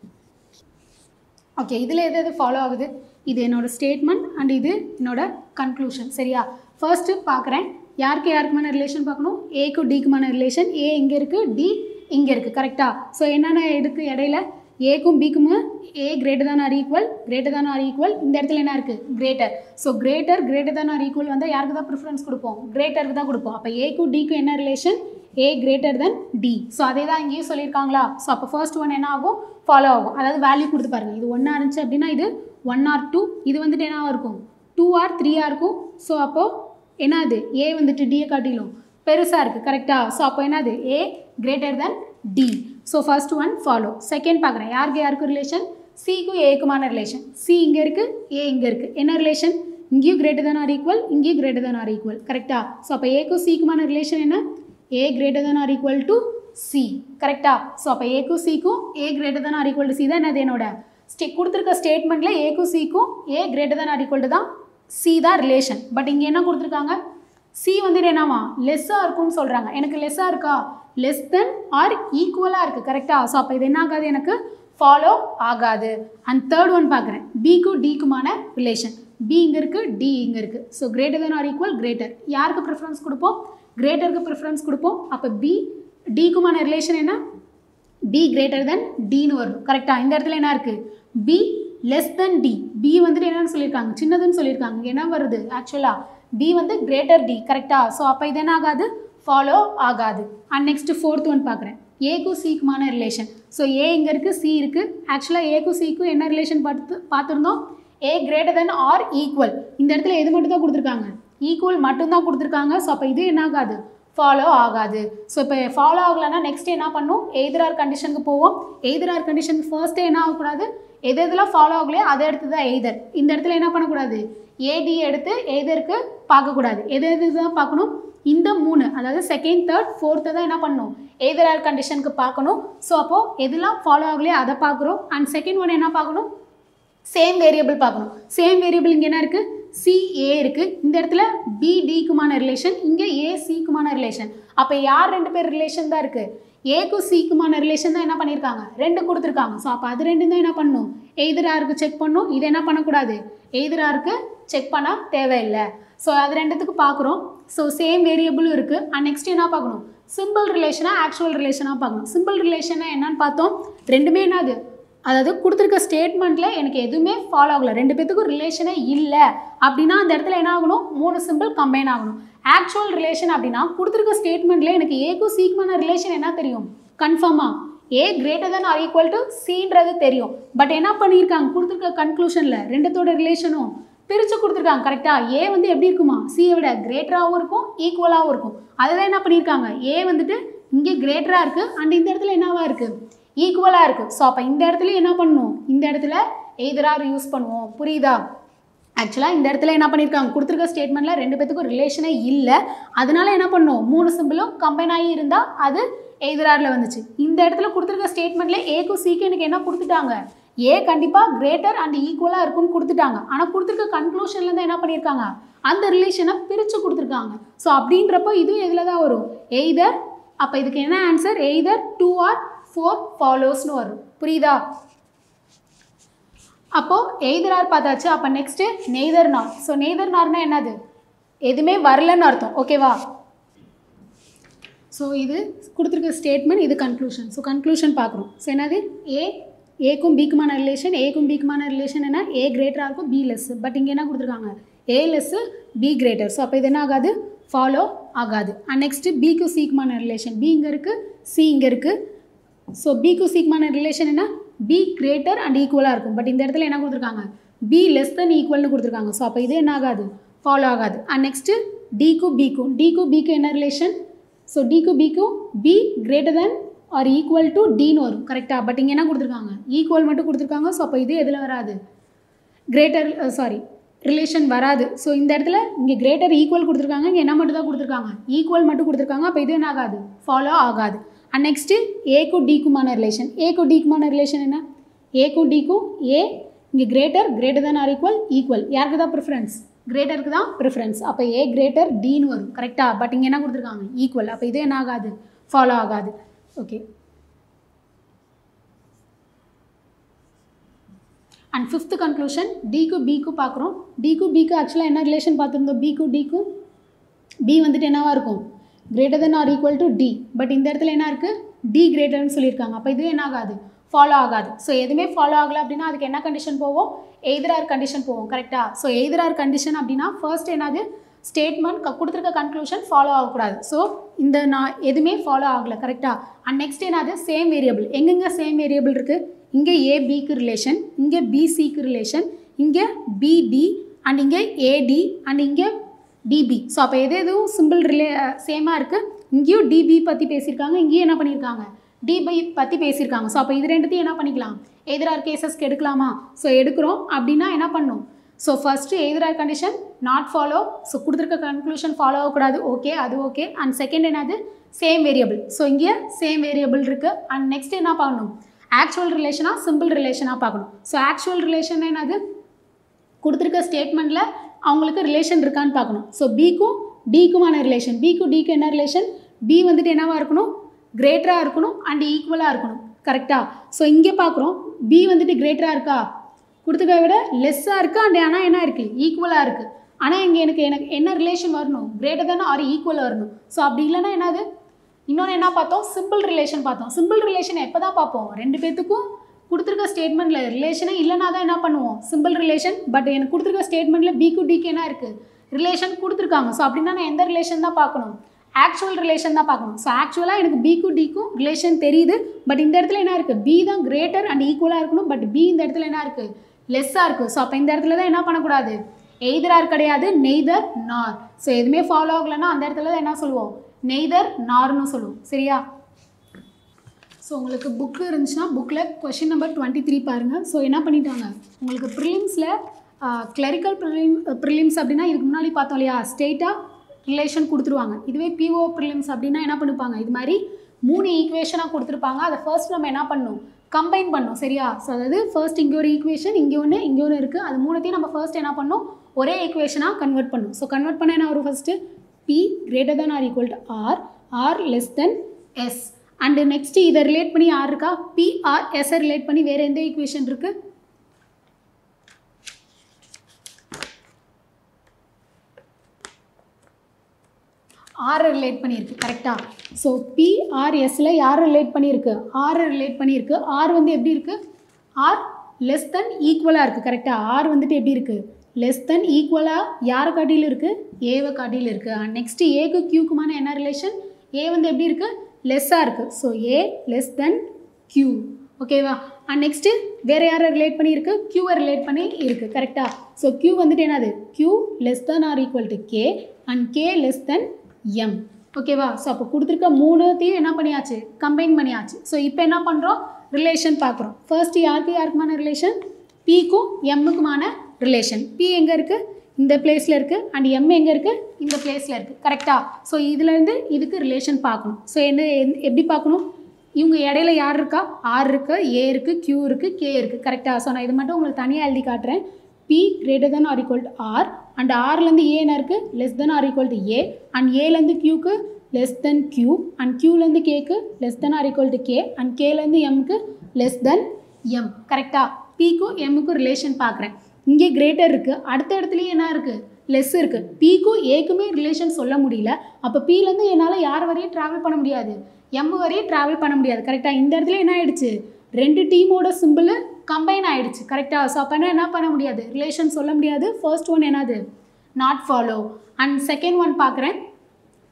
ஓகே, இதில் எது எது ஃபாலோ ஆகுது, இது என்னோடய ஸ்டேட்மெண்ட் அண்ட் இது என்னோட கன்க்ளூஷன். சரியா? ஃபர்ஸ்ட்டு பார்க்குறேன், யாருக்கு யாருக்குமான ரிலேஷன் பார்க்கணும், ஏக்கும் டிக்குமான ரிலேஷன். ஏ இங்கே இருக்குது, டி இங்கே இருக்குது. கரெக்டாக? ஸோ என்னென்ன இருக்குது இடையில, ஏக்கும் பிக்கும் A greater than or equal, greater than or equal. இந்த இடத்துல என்ன இருக்குது, greater. So greater than or equal வந்தால் யாருக்கு தான் ப்ரிஃபரன்ஸ் கொடுப்போம், கிரேட்டருக்கு தான் கொடுப்போம். அப்போ ஏக்கும் டிக்கும் என்ன relation, A greater than D. So அதே தான் இங்கேயும் சொல்லியிருக்காங்களா. ஸோ அப்போ ஃபர்ஸ்ட் ஒன் என்ன ஆகும், ஃபாலோ ஆகும். அதாவது வேல்யூ கொடுத்து பாருங்கள், இது 1 இருந்துச்சு அப்படின்னா இது 1 or 2, இது வந்துட்டு என்னவாக இருக்கும் 2 or 3 இருக்கும். ஸோ அப்போது என்னது, ஏ வந்துட்டு டியை காட்டிலும் பெருசாக இருக்குது. கரெக்டாக? ஸோ அப்போ என்னது, A greater than D. So first one follow. Second பார்க்குறேன், யாருக்கு ரிலேஷன், சிக்கும் ஏக்குமான ரிலேஷன். சி இங்கே இருக்குது, ஏ இங்கே இருக்குது. என்ன ரிலேஷன், இங்கேயும் கிரேட்டர் தான் ஆர் ஈக்குவல், இங்கேயும் கிரேட்டர் தான் ஆர் ஈக்குவல். கரெக்டாக? ஸோ அப்போ ஏக்கும் சிக்குமான ரிலேஷன் என்ன, A greater than or equal to C. கரெக்டாக? ஸோ அப்போ ஏக்கும் சிக்கும் A greater than or equal to C தான் என்னது என்னோட கொடுத்துருக்க ஸ்டேட்மெண்ட்டில் ஏக்கும் சிக்கும் A greater than or equal to தான் சி தான் ரிலேஷன். பட் இங்கே என்ன கொடுத்துருக்காங்க, சி வந்துட்டு என்னவா லெஸ்ஸாக இருக்கும்னு சொல்கிறாங்க. எனக்கு லெஸ்ஸாக இருக்கா, லெஸ் தென் ஆர் ஈக்குவலாக இருக்குது. கரெக்டாக? ஸோ அப்போ இது என்ன ஆகாது, எனக்கு ஃபாலோ ஆகாது. அண்ட் தேர்ட் ஒன் பார்க்குறேன், பிக்கும் டிக்குமான ரிலேஷன். பி இங்கே இருக்குது, டி இங்கே இருக்குது. So greater than or equal, greater. யாருக்கு ப்ரிஃபரன்ஸ் கொடுப்போம், கிரேட்டருக்கு ப்ரிஃபரன்ஸ் கொடுப்போம். அப்போ பி டிக்குமான ரிலேஷன் என்ன, பி கிரேட்டர் தென் டின்னு வரும். கரெக்டாக? இந்த இடத்துல என்ன இருக்குது, B less than D. B வந்துட்டு என்னன்னு சொல்லியிருக்காங்க, சின்னதுன்னு சொல்லியிருக்காங்க. இங்கே என்ன வருது, ஆக்சுவலாக பி வந்து கிரேட்டர் டி. கரெக்டாக? ஸோ அப்போ இது என்ன ஆகாது, ஃபாலோ ஆகாது. அண்ட் நெக்ஸ்ட் ஃபோர்த் ஒன் பார்க்குறேன், ஏக்கும் சிக்குமான ரிலேஷன். ஸோ ஏ இங்கே இருக்குது, சி இருக்குது. ஆக்சுவலாக ஏக்கும் சிக்கும் என்ன ரிலேஷன் பார்த்துருந்தோம், A greater than or equal. இந்த இடத்துல எது மட்டும் தான் கொடுத்துருக்காங்க, ஈக்குவல் மட்டும்தான் கொடுத்துருக்காங்க. ஸோ அப்போ இது என்ன ஆகாது, ஃபாலோ ஆகாது. ஸோ இப்போ ஃபாலோ ஆகலைன்னா நெக்ஸ்ட் என்ன பண்ணும், எய்தர் ஆர் கண்டிஷனுக்கு போவோம். எய்தர் ஆர் கண்டிஷனுக்கு ஃபர்ஸ்ட்டே என்ன ஆகக்கூடாது, எது எதெல்லாம் ஃபாலோ ஆகலையோ அதை எடுத்து தான் எய்தர். இந்த இடத்துல என்ன பண்ணக்கூடாது, ஏடி எடுத்து எய்தருக்கு பார்க்கக்கூடாது. எது எது தான் பார்க்கணும், இந்த 3, அதாவது செகண்ட், தேர்ட், ஃபோர்த்து தான் என்ன பண்ணணும், எய்தர் ஆர் கண்டிஷனுக்கு பார்க்கணும். ஸோ அப்போது எதெல்லாம் ஃபாலோ ஆகலையோ அதை பார்க்குறோம். அண்ட் செகண்ட் ஒன் என்ன பார்க்கணும், சேம் வேரியபிள் பார்க்கணும். சேம் வேரியபிள் இங்கே என்ன இருக்குது, சிஏ இருக்குது. இந்த இடத்துல பிடிக்குமான ரிலேஷன், இங்கே ஏசிக்குமான ரிலேஷன். அப்போ யார் 2 பேர் ரிலேஷன் தான் இருக்குது, ஏக்கும் சிக்குமான ரிலேஷன் தான் என்ன பண்ணியிருக்காங்க, 2 கொடுத்துருக்காங்க. ஸோ அப்போ அது 2 தான் என்ன பண்ணணும், எய்தர் ஆருக்கு செக் பண்ணணும். இது என்ன பண்ணக்கூடாது, எய்தர் ஆருக்கு செக் பண்ண தேவையில்லை. ஸோ அது 2த்துக்கு பார்க்குறோம். ஸோ சேம் வேரியபிளும் இருக்குது. அண்ட் நெக்ஸ்ட் என்ன பார்க்கணும், சிம்பிள் ரிலேஷனாக ஆக்சுவல் ரிலேஷனாக பார்க்கணும். சிம்பிள் ரிலேஷனாக என்னன்னு பார்த்தோம், ரெண்டுமே என்னது, அதாவது கொடுத்துருக்க ஸ்டேட்மெண்ட்டில் எனக்கு எதுவுமே ஃபாலோ ஆகலை, 2 பேத்துக்கும் ரிலேஷனே இல்லை அப்படின்னா அந்த இடத்துல என்ன ஆகணும், 3 சிம்பிள் கம்பைன் ஆகணும். ஆக்சுவல் ரிலேஷன் அப்படின்னா கொடுத்துருக்க ஸ்டேட்மெண்ட்டில் எனக்கு ஏக்கும் சிக்குமான ரிலேஷன் என்ன தெரியும், கன்ஃபார்மாக A greater than or equal to சின்றது தெரியும். பட் என்ன பண்ணியிருக்காங்க, கொடுத்துருக்க கன்க்ளூஷனில் 2த்தோட ரிலேஷனும் பிரித்து கொடுத்துருக்காங்க. கரெக்டாக? ஏ வந்து எப்படி இருக்குமா, சியை விட கிரேட்டராகவும் இருக்கும், ஈக்குவலாகவும் இருக்கும். அதை தான் என்ன பண்ணியிருக்காங்க, ஏ வந்துட்டு இங்கே கிரேட்டராக இருக்குது அண்ட் இந்த இடத்துல என்னவாக இருக்குது, ஈக்குவலாக இருக்குது. ஸோ அப்போ இந்த இடத்துல என்ன பண்ணணும், இந்த இடத்துல எய்தர் ஆர் யூஸ் பண்ணுவோம். புரியுதா? ஆக்சுவலாக இந்த இடத்துல என்ன பண்ணியிருக்காங்க, கொடுத்துருக்க ஸ்டேட்மெண்ட்டில் 2 பேத்துக்கும் ரிலேஷனே இல்லை. அதனால என்ன பண்ணணும், 3 சிம்பிளும் கம்பைன் ஆகி இருந்தால் அது எய்தர் ஆரில் வந்துச்சு. இந்த இடத்துல கொடுத்துருக்க ஸ்டேட்மெண்ட்டில் ஏக்கும் சிக்கு எனக்கு என்ன கொடுத்துட்டாங்க, ஏ கண்டிப்பாக கிரேட்டர் அண்ட் ஈக்குவலாக இருக்குன்னு கொடுத்துட்டாங்க. ஆனால் கொடுத்துருக்க கன்க்ளூஷன்லேருந்து என்ன பண்ணியிருக்காங்க, அந்த ரிலேஷனை பிரித்து கொடுத்துருக்காங்க. ஸோ அப்படின்றப்போ இதுவும் எதில் தான் வரும், எய்தர். அப்போ இதுக்கு என்ன ஆன்சர், எய்தர் 2 or 4 ஃபாலோஸ்னு வரும். புரியுதா? அப்போது எய்தர் ஆர் பார்த்தாச்சு. அப்போ next neither nor. So neither நார்னா என்னது, எதுவுமே வரலன்னு அர்த்தம். ஓகேவா? ஸோ இது கொடுத்துருக்க ஸ்டேட்மெண்ட், இது கன்க்ளூஷன். ஸோ கன்க்ளூஷன் பார்க்குறோம். ஸோ என்னது, ஏக்கும் பிக்குமான ரிலேஷன். ஏக்கும் பிக்குமான ரிலேஷன் என்ன, ஏ கிரேட்டராக இருக்கும், பி லெஸ். பட் இங்கே என்ன கொடுத்துருக்காங்க, A less B greater. So அப்போ இது என்ன ஆகாது, ஃபாலோ ஆகாது. அண்ட் நெக்ஸ்ட்டு பிக்கு சிக்குமான ரிலேஷன், பி இங்கே இருக்குது, சி இங்கே இருக்குது. ஸோ பிக்கு சிக்குமான ரிலேஷன் என்ன, பி கிரேட்டர் அண்ட் ஈக்குவலாக இருக்கும். பட் இந்த இடத்துல என்ன கொடுத்துருக்காங்க, பி லெஸ் தென் ஈக்குவல்னு கொடுத்துருக்காங்க. ஸோ அப்போ இது என்ன ஆகாது, ஃபாலோ ஆகாது. அண்ட் நெக்ஸ்ட்டு டிக்கும் பிக்கு என்ன ரிலேஷன், ஸோ டிக்கும் பிக்கும் B greater than or equal to டின்னு வரும் கரெக்டாக. பட் இங்கே என்ன கொடுத்துருக்காங்க, ஈக்குவல் மட்டும் கொடுத்துருக்காங்க. ஸோ அப்போ இது எதில் வராது, கிரேட்டர் ரிலேஷன் வராது. ஸோ இந்த இடத்துல இங்கே கிரேட்டர் ஈக்குவல் கொடுத்துருக்காங்க, இங்கே என்ன மட்டும் தான் கொடுத்துருக்காங்க, ஈக்குவல் மட்டும் கொடுத்துருக்காங்க. அப்போ இது என்ன ஆகாது, ஃபாலோ ஆகாது. அண்ட் நெக்ஸ்ட்டு ஏக்கும் டிக்குமான ரிலேஷன், ஏக்கும் டிக்குமான ரிலேஷன் என்ன, ஏக்கும் டிக்கும் ஏ இங்கே கிரேட்டர் தென் ஆர் ஈக்குவல். யாருக்கு தான் ப்ரிஃபரன்ஸ், கிரேட்டருக்கு தான் ப்ரிஃபரன்ஸ். அப்போ ஏ கிரேட்டர் டின்னு வரும் கரெக்டாக. பட் இங்கே என்ன கொடுத்துருக்காங்க, ஈக்குவல். அப்போ இது என்ன ஆகாது, ஃபாலோ ஆகாது. ஓகே. அண்ட் ஃபிஃப்த் கன்க்ளூஷன், டிக்கு பிக்கு பார்க்குறோம். டிக்கு பிக்கு ஆக்சுவலாக என்ன ரிலேஷன் பார்த்துருந்தோம், பிக்கு டிக்கும் பி வந்துட்டு என்னவாக இருக்கும், greater than or equal to D. But இந்த இடத்துல என்ன இருக்குது, டி கிரேட்டர்னு சொல்லியிருக்காங்க. அப்போ இது என்ன ஆகாது, ஃபாலோ ஆகாது. ஸோ எதுவுமே ஃபாலோ ஆகலை அப்படின்னா அதுக்கு என்ன கண்டிஷன் போவோம், எய்தர் ஆர் கண்டிஷன் போவோம் கரெக்டாக. ஸோ எய்தர் ஆர் கண்டிஷன் அப்படின்னா ஃபர்ஸ்ட் என்னது, ஸ்டேட்மெண்ட் கொடுத்துருக்க கன்க்ளூஷன் ஃபாலோ ஆகக்கூடாது. ஸோ இந்த நான் எதுவுமே ஃபாலோ ஆகலை கரெக்டாக. அண்ட் நெக்ஸ்ட் என்னது, சேம் வேரியபிள். எங்கெங்கே சேம் வேரியபிள் இருக்குது, இங்கே ஏபிக்கு ரிலேஷன், இங்கே பிசிக்கு ரிலேஷன், இங்கே பிடி அண்ட் இங்கே ஏடி அண்ட் இங்கே டிபி. ஸோ அப்போ எதுவும் சிம்பிள் சேமாக இருக்குது. இங்கேயும் டிபி பற்றி பேசியிருக்காங்க, இங்கேயும் என்ன பண்ணியிருக்காங்க, டிபி பற்றி பேசியிருக்காங்க. ஸோ அப்போ இது ரெண்டுத்தையும் என்ன பண்ணிக்கலாம், எய்தர் ஆர் கேசஸ்க்கு எடுக்கலாமா. ஸோ எடுக்கிறோம் அப்படின்னா என்ன பண்ணணும், so first either or condition not follow. So கொடுத்துருக்க கன்க்ளூஷன் ஃபாலோ ஆகக்கூடாது, ஓகே அது ஓகே. அண்ட் செகண்ட் என்னது, சேம் வேரியபிள். ஸோ இங்கே சேம் வேரியபிள் இருக்குது. அண்ட் நெக்ஸ்ட் என்ன பண்ணணும், ஆக்சுவல் ரிலேஷனாக சிம்பிள் ரிலேஷனாக பார்க்கணும். ஸோ ஆக்சுவல் ரிலேஷன் என்னது, கொடுத்துருக்க ஸ்டேட்மெண்ட்டில் அவங்களுக்கு ரிலேஷன் இருக்கான்னு பார்க்கணும். ஸோ பிக்கும் டிக்குமான ரிலேஷன், பிக்கும் டிக்கு என்ன ரிலேஷன், பி வந்துட்டு என்னவாக இருக்கணும், கிரேட்டராக இருக்கணும் அண்ட் ஈக்குவலாக இருக்கணும் கரெக்டாக. ஸோ இங்கே பார்க்குறோம் பி வந்துட்டு கிரேட்டராக இருக்கா, கொடுத்துக்க விட லெஸ்ஸாக இருக்குது அண்ட் ஆனால் என்ன இருக்குது, ஈக்குவலாக இருக்குது. ஆனால் இங்கே எனக்கு என்ன ரிலேஷன் வரணும், கிரேட்டர் தென் ஆர் ஈக்குவல் வரணும். ஸோ அப்படி இல்லைன்னா என்னது, இன்னொன்று என்ன பார்த்தோம், சிம்பிள் ரிலேஷன் பார்த்தோம். சிம்பிள் ரிலேஷன் எப்போ தான் பார்ப்போம், ரெண்டு பேத்துக்கும் கொடுத்துருக்க ஸ்டேட்மெண்ட்டில் ரிலேஷனே இல்லைனா தான் என்ன பண்ணுவோம், சிம்பிள் ரிலேஷன். பட் எனக்கு கொடுத்துருக்க ஸ்டேட்மெண்ட்டில் பிக்கு டிக்கு என்ன இருக்குது, ரிலேஷன் கொடுத்துருக்காங்க. ஸோ அப்படின்னா நான் எந்த ரிலேஷன் தான் பார்க்கணும், ஆக்சுவல் ரிலேஷன் தான் பார்க்கணும். ஸோ ஆக்சுவலாக எனக்கு பிக்கு டிக்கும் ரிலேஷன் தெரியுது. பட் இந்த இடத்துல என்ன இருக்குது, பி தான் கிரேட்டர் அண்ட் ஈக்குவலாக இருக்கணும். பட் பி இந்த இடத்துல என்ன இருக்குது, லெஸ்ஸாக இருக்குது. ஸோ அப்போ இந்த இடத்துல தான் என்ன பண்ணக்கூடாது, எய்தர் ஆர் கிடையாது, நெய்தர் நார். ஸோ எதுவுமே ஃபாலோ ஆகலைன்னா அந்த இடத்துல தான் என்ன சொல்லுவோம், நெய்தர் நார்னு சொல்லுவோம் சரியா. ஸோ உங்களுக்கு புக்கு இருந்துச்சுன்னா புக்கில் கொஷின் நம்பர் 23 பாருங்கள். ஸோ என்ன பண்ணிட்டாங்க, உங்களுக்கு ப்ரிலிம்ஸில் கிளரிக்கல் ப்ரிலிம்ஸ் அப்படின்னா இதுக்கு முன்னாடி பார்த்தோம் இல்லையா, ஸ்டேட்டாக ரிலேஷன் கொடுத்துருவாங்க. இதுவே பிஓ ப்ரிலிம்ஸ் அப்படின்னா என்ன பண்ணிப்பாங்க, இது மாதிரி 3 ஈக்குவேஷனாக கொடுத்துருப்பாங்க. அதை ஃபர்ஸ்ட் நம்ம என்ன பண்ணணும், கம்பைன் பண்ணணும் சரியா. ஸோ அதாவது ஃபர்ஸ்ட் இங்கே ஒரு ஈக்குவேஷன், இங்கே ஒன்று இருக்குது. அது மூணுத்தையும் நம்ம ஃபர்ஸ்ட் என்ன பண்ணணும், ஒரே ஈக்குவேஷனாக கன்வெர்ட் பண்ணணும். ஸோ கன்வெர்ட் பண்ண என்ன வரும், first B greater than or equal to R, R less than S. And next இதை ரிலேட் பண்ணி ஆர் இருக்கா, பி ஆர் எஸ்ஸை ரிலேட் பண்ணி வேறு எந்த ஈக்குவேஷன் இருக்குது, ஆரை ரிலேட் பண்ணியிருக்கு கரெக்டாக. ஸோ பிஆர்எஸ்ஸில் யாரை ரிலேட் பண்ணியிருக்கு, ஆரை ரிலேட் பண்ணியிருக்கு. ஆர் வந்து எப்படி இருக்குது, ஆர் லெஸ் தென் ஈக்குவலாக இருக்குது கரெக்டாக. ஆர் வந்துட்டு எப்படி இருக்குது, லெஸ் தென் ஈக்குவலாக யாரை காட்டியில் இருக்குது, ஏவை காட்டியில் இருக்குது. அண்ட் நெக்ஸ்ட்டு ஏக்கு கியூக்குமான என்ன ரிலேஷன், ஏ வந்து எப்படி இருக்குது, லெஸ்ஸாக இருக்குது. So A less than Q ஓகேவா. அண்ட் நெக்ஸ்ட்டு வேறு யாரை ரிலேட் பண்ணியிருக்கு, கியூவை ரிலேட் பண்ணி இருக்குது கரெக்டாக. ஸோ கியூ வந்துட்டு என்னது, Q less than or equal to K and K less than M ஓகேவா. ஸோ அப்போ கொடுத்துருக்க மூணுத்தையும் என்ன பண்ணியாச்சு, கம்பைன் பண்ணியாச்சு. ஸோ இப்போ என்ன பண்ணுறோம், ரிலேஷன் பார்க்குறோம். ஃபர்ஸ்ட் யாருக்குமான ரிலேஷன், பிக்கும் எம்முக்குமான ரிலேஷன். பி எங்கே இருக்குது, இந்த பிளேஸில் இருக்குது. அண்ட் எம் எங்கே இருக்குது, இந்த பிளேஸில் இருக்குது கரெக்டாக. ஸோ இதுலேருந்து இதுக்கு ரிலேஷன் பார்க்கணும். ஸோ எப்படி பார்க்கணும், இவங்க இடையில யார் இருக்கா, ஆர் இருக்குது, ஏ இருக்குது, கியூ இருக்குது, கே இருக்குது கரெக்டாக. ஸோ நான் இது மட்டும் உங்களுக்கு தனியாக எழுதி காட்டுறேன். P greater than or equal to R and Rலேருந்து A என்ன இருக்குது, less than or equal to A and Aலேருந்து Qக்கு less than Q and Qலேருந்து Kக்கு less than or equal to K and Kலேருந்து Mக்கு less than M கரெக்டாக. Pக்கும் Mக்கும் ரிலேஷன் பார்க்குறேன். இங்கே greater இருக்குது, அடுத்த இடத்துலையும் என்ன இருக்குது, லெஸ் இருக்குது. Pக்கும் Aக்குமே ரிலேஷன் சொல்ல முடியல. அப்போ Pலேருந்து என்னால் யார் வரையும் ட்ராவல் பண்ண முடியாது, M வரையும் ட்ராவல் பண்ண முடியாது கரெக்டாக. இந்த இடத்துல என்ன ஆகிடுச்சு, ரெண்டு டீமோட சிம்பிள் கம்பைன் ஆகிடுச்சு கரெக்டாக. ஸோ அப்போ என்ன பண்ண முடியாது, ரிலேஷன் சொல்ல முடியாது. ஃபர்ஸ்ட் ஒன் என்னது, not follow. And second one பார்க்குறேன்,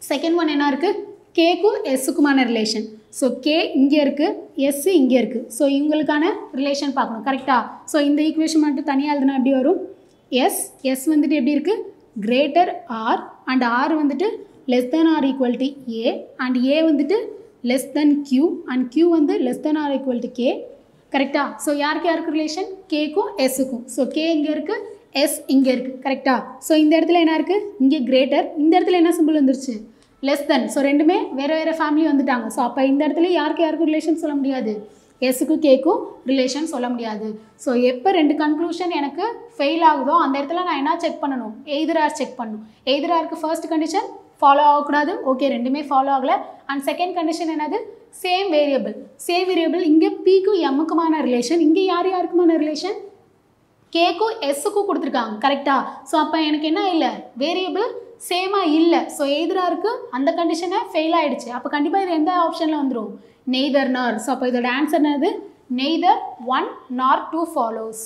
செகண்ட் ஒன் என்ன இருக்குது, கேக்கும் எஸ்ஸுக்குமான ரிலேஷன். ஸோ கே இங்கே இருக்குது, எஸ் இங்கே இருக்குது. ஸோ இவங்களுக்கான ரிலேஷன் பார்க்கணும் கரெக்டாக. ஸோ இந்த ஈக்குவேஷன் மட்டும் தனியாக எழுதுனா எப்படி வரும், எஸ் வந்துட்டு எப்படி இருக்குது, கிரேட்டர் ஆர் அண்ட் ஆர் வந்துட்டு less than or equal to A and A வந்துட்டு less than Q and Q வந்து less than or equal to K கரெக்டாக. ஸோ யாருக்கு ரிலேஷன், கேக்கும் எஸ்ஸுக்கும். ஸோ கே இங்கே இருக்குது, எஸ் இங்கே இருக்குது கரெக்டாக. ஸோ இந்த இடத்துல என்ன இருக்குது, இங்கே கிரேட்டர், இந்த இடத்துல என்ன சிம்பிள் வந்துருச்சு, லெஸ் தென். ஸோ ரெண்டுமே வேறு ஃபேமிலி வந்துட்டாங்க. ஸோ அப்போ இந்த இடத்துல யாருக்கும் ரிலேஷன் சொல்ல முடியாது, எஸ்ஸுக்கும் கேக்கும் ரிலேஷன் சொல்ல முடியாது. ஸோ எப்போ ரெண்டு கன்க்ளூஷன் எனக்கு ஃபெயில் ஆகுதோ அந்த இடத்துல நான் என்ன செக் பண்ணணும், எய்தர் ஆர் செக் பண்ணணும். எய்தர் ஆருக்கு ஃபர்ஸ்ட் கண்டிஷன் ஃபாலோ ஆகக்கூடாது, ஓகே ரெண்டுமே ஃபாலோ ஆகலை. அண்ட் செகண்ட் கண்டிஷன் என்னது, சேம் வேரியபிள். இங்கே பிக்கும் எம்முக்குமான ரிலேஷன், இங்கே யாருக்குமான ரிலேஷன், கேக்கும் எஸ்ஸுக்கும் கொடுத்துருக்காங்க கரெக்டாக. ஸோ அப்போ எனக்கு என்ன இல்லை, வேரியபிள் சேமாக இல்லை. ஸோ எய்தராக இருக்குது, அந்த கண்டிஷனை ஃபெயில் ஆகிடுச்சு. அப்போ கண்டிப்பாக இது எந்த ஆப்ஷனில் வந்துடும், நெய்தர் நார். ஸோ அப்போ இதோட ஆன்சர் என்னது, neither 1 nor 2 follows.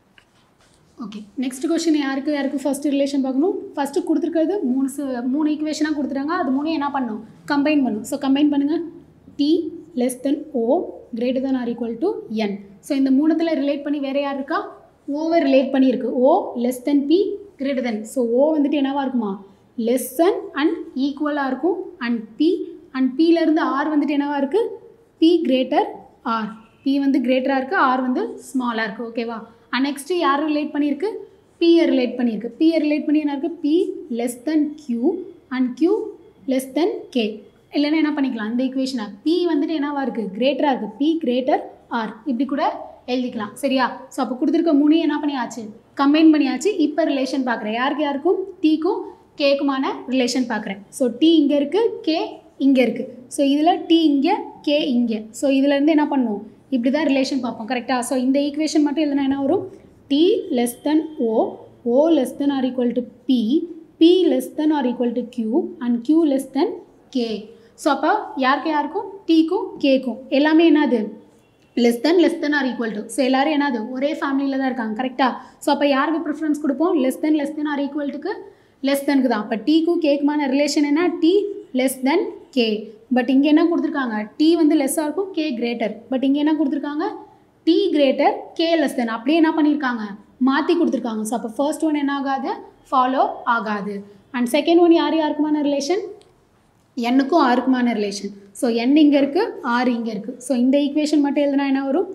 Okay, next question யாருக்கு ஃபஸ்ட்டு ரிலேஷன் பார்க்கணும். ஃபஸ்ட்டு கொடுத்துருக்கிறது மூணு ஈக்குவேஷனாக கொடுத்துட்டாங்க. அது மூணு என்ன பண்ணணும், கம்பைன் பண்ணணும். ஸோ கம்பைன் பண்ணுங்கள், T less than O greater than or equal to N. So இந்த மூணுத்தில் ரிலேட் பண்ணி வேறு யார் இருக்கா, ஓவர் ரிலேட் பண்ணியிருக்கு. O less than P greater than. So O வந்துட்டு என்னவாக இருக்குமா, லெஸ் தென் அண்ட் ஈக்குவலாக இருக்கும். அண்ட் பி அண்ட் பியிலேருந்து ஆர் வந்துட்டு என்னவாக இருக்குது, பி கிரேட்டர் ஆர். பி வந்து கிரேட்டராக இருக்குது, ஆர் வந்து ஸ்மாலாக இருக்குது ஓகேவா. அண்ட் நெக்ஸ்ட்டு யார் ரிலேட் பண்ணியிருக்கு, பியை ரிலேட் பண்ணியிருக்கு. பியை ரிலேட் பண்ணி என்ன இருக்குது, B less than Q and Q less than K. இல்லைன்னா என்ன பண்ணிக்கலாம், இந்த ஈக்குவேஷனை பி வந்துட்டு என்னவாக இருக்குது, கிரேட்டராக இருக்குது, பி கிரேட்டர் ஆர் இப்படி கூட எழுதிக்கலாம் சரியா. ஸோ அப்போ கொடுத்துருக்க மூணு என்ன பண்ணியாச்சு, கம்பைன் பண்ணியாச்சு. இப்போ ரிலேஷன் பார்க்குறேன், யாருக்கும் டீக்கும் கேக்குமான ரிலேஷன் பார்க்குறேன். ஸோ டி இங்கே இருக்குது, கே இங்கே இருக்குது. ஸோ இதில் டி இங்கே, கே இங்கே. ஸோ இதுலேருந்து என்ன பண்ணுவோம், இப்படி தான் ரிலேஷன் பார்ப்போம் கரெக்டாக. ஸோ இந்த ஈக்குவேஷன் மட்டும் எழுதுனா என்ன வரும், T less than O, O less than or equal to B, P less than or equal to Q and Q less than K. So அப்போ யாருக்கும் டீக்கும் கேக்கும் எல்லாமே என்னது, less than or equal to. So எல்லோரும் என்னது ஒரே ஃபேமிலியில் தான் இருக்காங்க கரெக்டாக. ஸோ அப்போ யாருக்கு ப்ரிஃபரன்ஸ் கொடுப்போம், லெஸ் தென் ஆர் ஈக்குவல் டுக்கு லெஸ் தெனுக்கு தான். அப்போ டீக்கும் கேக்குமான ரிலேஷன் என்ன, T less than K. But இங்கே என்ன கொடுத்துருக்காங்க, டி வந்து லெஸ்ஸாக இருக்கும், கே கிரேட்டர். பட் இங்கே என்ன கொடுத்துருக்காங்க, T greater K less than. அப்படியே என்ன பண்ணியிருக்காங்க, மாற்றி கொடுத்துருக்காங்க. ஸோ அப்போ ஃபர்ஸ்ட் ஒன் என்ன ஆகாது, ஃபாலோ ஆகாது. அண்ட் செகண்ட் ஒன் யாருக்குமான ரிலேஷன், என்னுக்கும் ஆருக்குமான ரிலேஷன். ஸோ என் இங்கே இருக்குது, ஆர் இங்கே இருக்குது. ஸோ இந்த ஈக்குவேஷன் மட்டும் எழுதுனா என்ன வரும்,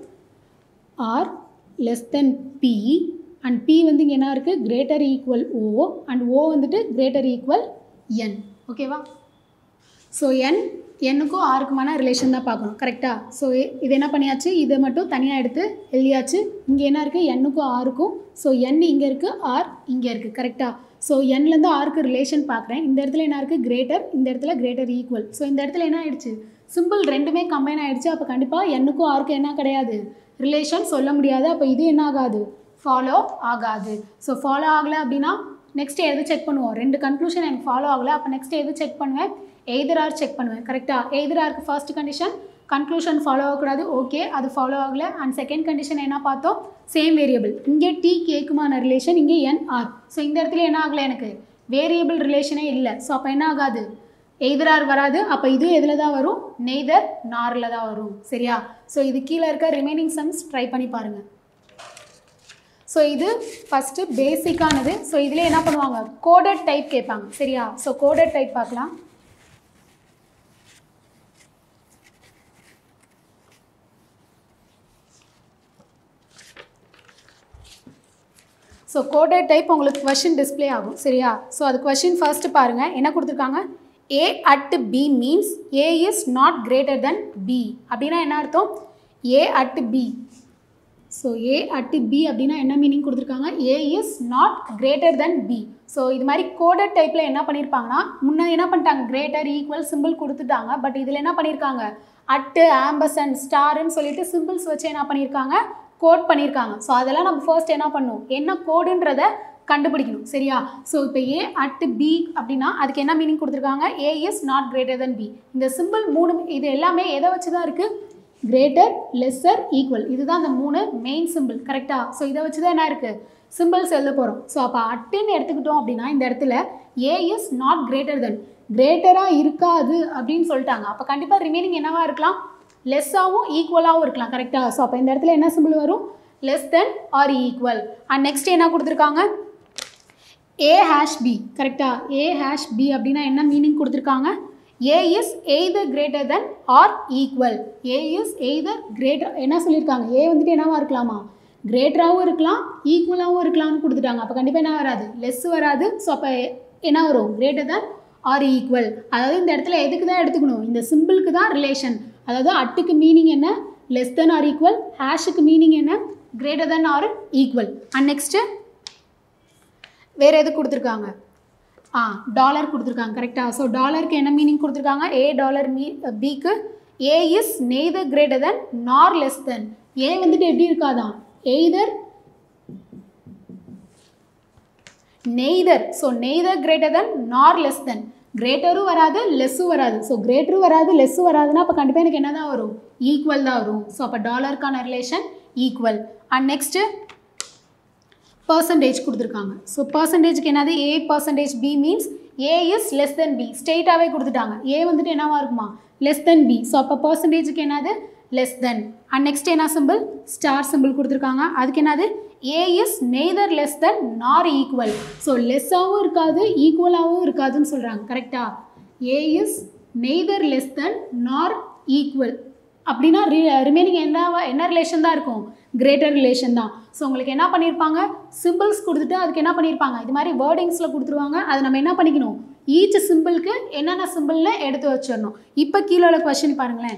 R less than P and P வந்து இங்கே என்ன இருக்குது, greater equal O and O வந்துட்டு கிரேட்டர் ஈக்குவல் என் ஓகேவா. ஸோ என்னுக்கும் ஆருக்குமான ரிலேஷன் தான் பார்க்கணும் கரெக்டாக. ஸோ இது என்ன பண்ணியாச்சு, இதை மட்டும் தனியாக எடுத்து எழுதியாச்சு. இங்கே என்ன இருக்குது, என்னுக்கும் ஆருக்கும். ஸோ என் இங்கே இருக்குது, ஆர் இங்கே இருக்குது கரெக்டாக. ஸோ என்லேருந்து ஆருக்கு ரிலேஷன் பார்க்குறேன். இந்த இடத்துல என்ன இருக்குது, கிரேட்டர், இந்த இடத்துல கிரேட்டர் ஈக்குவல். ஸோ இந்த இடத்துல என்ன ஆகிடுச்சு, சிம்பிள் ரெண்டுமே கம்பைன் ஆகிடுச்சு. அப்போ கண்டிப்பாக என்னுக்கும் ஆருக்கும் என்ன கிடையாது, ரிலேஷன் சொல்ல முடியாது. அப்போ இது என்ன ஆகாது, ஃபாலோ ஆகாது. ஸோ ஃபாலோ ஆகலை அப்படின்னா நெக்ஸ்ட்டு எது செக் பண்ணுவோம், ரெண்டு கன்க்ளூஷன் எனக்கு ஃபாலோ ஆகலை. அப்போ நெக்ஸ்ட்டு எது செக் பண்ணுவேன், எய்தர் ஆர் செக் பண்ணுவேன் கரெக்டாக. எய்தர் ஆருக்கு ஃபர்ஸ்ட் கண்டிஷன் கன்க்ளூஷன் ஃபாலோ ஆகக்கூடாது, ஓகே அது ஃபாலோ ஆகலை. அண்ட் செகண்ட் கண்டிஷன் என்ன பார்த்தோம், சேம் வேரியபிள். இங்கே டி கேக்குமான ரிலேஷன், இங்கே என் ஆர். ஸோ இந்த இடத்துல என்ன ஆகலை, எனக்கு வேரியபிள் ரிலேஷனே இல்லை. ஸோ அப்போ என்ன ஆகாது, எய்தர் ஆர் வராது. அப்போ இது எதில் தான் வரும், நெய்தர் நாரில் தான் வரும் சரியா. ஸோ இது கீழே இருக்க ரிமைனிங் சம்ஸ் ட்ரை பண்ணி பாருங்கள். ஸோ இது ஃபஸ்ட்டு பேசிக்கானது. ஸோ இதில் என்ன பண்ணுவாங்க, கோடட் டைப் கேட்பாங்க சரியா. ஸோ கோடட் டைப் பார்க்கலாம். ஸோ கோடட் டைப் உங்களுக்கு கொஷின் டிஸ்பிளே ஆகும் சரியா. ஸோ அது கொஷின் ஃபர்ஸ்ட்டு பாருங்கள், என்ன கொடுத்துருக்காங்க, A at B means A is not greater than B. அப்படின்னா என்ன அர்த்தம், A at B. So A at B அப்படின்னா என்ன மீனிங் கொடுத்துருக்காங்க, A is not greater than B. So இது மாதிரி கோடட் டைப்பில் என்ன பண்ணியிருப்பாங்கன்னா, முன்னே என்ன பண்ணிட்டாங்க, கிரேட்டர் ஈக்குவல் சிம்பிள் கொடுத்துட்டாங்க. பட் இதில் என்ன பண்ணியிருக்காங்க, அட்டு ஆம்பர்சண்ட் ஸ்டாருன்னு சொல்லிட்டு சிம்பிள்ஸ் வச்சு என்ன பண்ணியிருக்காங்க, கோட் பண்ணியிருக்காங்க. ஸோ அதெல்லாம் நம்ம ஃபர்ஸ்ட் என்ன பண்ணணும், என்ன கோடுன்றதை கண்டுபிடிக்கணும் சரியா. ஸோ இப்போ ஏ அட் பி அப்படின்னா அதுக்கு என்ன மீனிங் கொடுத்துருக்காங்க, A is not greater than B. இந்த சிம்பிள் மூணு இது எல்லாமே எதை வச்சு தான் இருக்குது, கிரேட்டர் லெஸ்ஸர் ஈக்குவல். இதுதான் அந்த மூணு மெயின் சிம்பிள் கரெக்டாக. ஸோ இதை வச்சு தான் என்ன இருக்குது, சிம்பிள்ஸ் எழுத போகிறோம். ஸோ அப்போ அட்டுன்னு எடுத்துக்கிட்டோம் அப்படின்னா இந்த இடத்துல A is not greater than கிரேட்டராக இருக்காது அப்படின்னு சொல்லிட்டாங்க. அப்போ கண்டிப்பாக ரிமைனிங் என்னவா இருக்கலாம், லெஸ்ஸாகவும் ஈக்குவலாகவும் இருக்கலாம். கரெக்டாக? ஸோ அப்போ இந்த இடத்துல என்ன சிம்பிள் வரும், less than or equal. And next என்ன கொடுத்துருக்காங்க, ஏ ஹேஷ் பி. கரெக்டாக? ஏ ஹேஷ் பி அப்படின்னா என்ன மீனிங் கொடுத்துருக்காங்க, A is either greater than or equal. A is either greater, என்ன சொல்லியிருக்காங்க, ஏ வந்துட்டு என்னவா இருக்கலாமா, கிரேட்டராகவும் இருக்கலாம் ஈக்குவலாகவும் இருக்கலாம்னு கொடுத்துட்டாங்க. அப்போ கண்டிப்பாக என்ன வராது, லெஸ் வராது. ஸோ அப்போ என்ன வரும், கிரேட்டர் தென் ஆர் ஈக்குவல். அதாவது இந்த இடத்துல எதுக்கு தான் எடுத்துக்கணும், இந்த சிம்பிளுக்கு தான் ரிலேஷன். அதாவது அட்டுக்கு மீனிங் என்ன, லெஸ் தென் ஆர் ஈக்குவல், ஹேஷுக்கு மீனிங் என்ன, greater than or equal. And next வேறு எது கொடுத்துருக்காங்க, டாலர் கொடுத்துருக்காங்க. கரெக்டாக? ஸோ டாலருக்கு என்ன மீனிங் கொடுத்துருக்காங்க, ஏ டாலர் பிக்கு A is neither greater than nor less than. A வந்துட்டு எப்படி இருக்காதான், either neither. So neither greater than nor less தென். கிரேட்டரும் வராது லெஸ்ஸும் வராது. ஸோ கிரேட்டரும் வராது லெஸ்ஸும் வராதுன்னா அப்போ கண்டிப்பாக எனக்கு என்ன தான் வரும், ஈக்குவல் தான் வரும். ஸோ அப்போ டாலருக்கான relation equal. And next percentage கொடுத்துருக்காங்க. ஸோ பர்சன்டேஜுக்கு என்னது, A percentage B means A is less than B. ஸ்ட்ரெயிட்டாகவே கொடுத்துட்டாங்க. ஏ வந்துட்டு என்னவா இருக்குமா, லெஸ் தென் பி. ஸோ அப்போ பர்சன்டேஜுக்கு என்னது, லெஸ் தென். அண்ட் நெக்ஸ்ட் என்ன சிம்பிள், ஸ்டார் சிம்பிள் கொடுத்துருக்காங்க. அதுக்கு என்னது, A is neither less than nor equal. So லெஸ்ஸாகவும் இருக்காது ஈக்குவலாகவும் இருக்காதுன்னு சொல்கிறாங்க. கரெக்டாக? A is neither less than nor equal அப்படின்னா ரிமைனிங் என்ன ரிலேஷன் தான் இருக்கும், கிரேட்டர் ரிலேஷன் தான். ஸோ உங்களுக்கு என்ன பண்ணியிருப்பாங்க, சிம்பிள்ஸ் கொடுத்துட்டு அதுக்கு என்ன பண்ணியிருப்பாங்க, இது மாதிரி வேர்டிங்ஸில் கொடுத்துருவாங்க. அதை நம்ம என்ன பண்ணிக்கணும், ஈச் சிம்பிளுக்கு என்னென்ன சிம்பிள்னு எடுத்து வச்சிடணும். இப்போ கீழே உள்ள கொஸ்டின் பாருங்களேன்.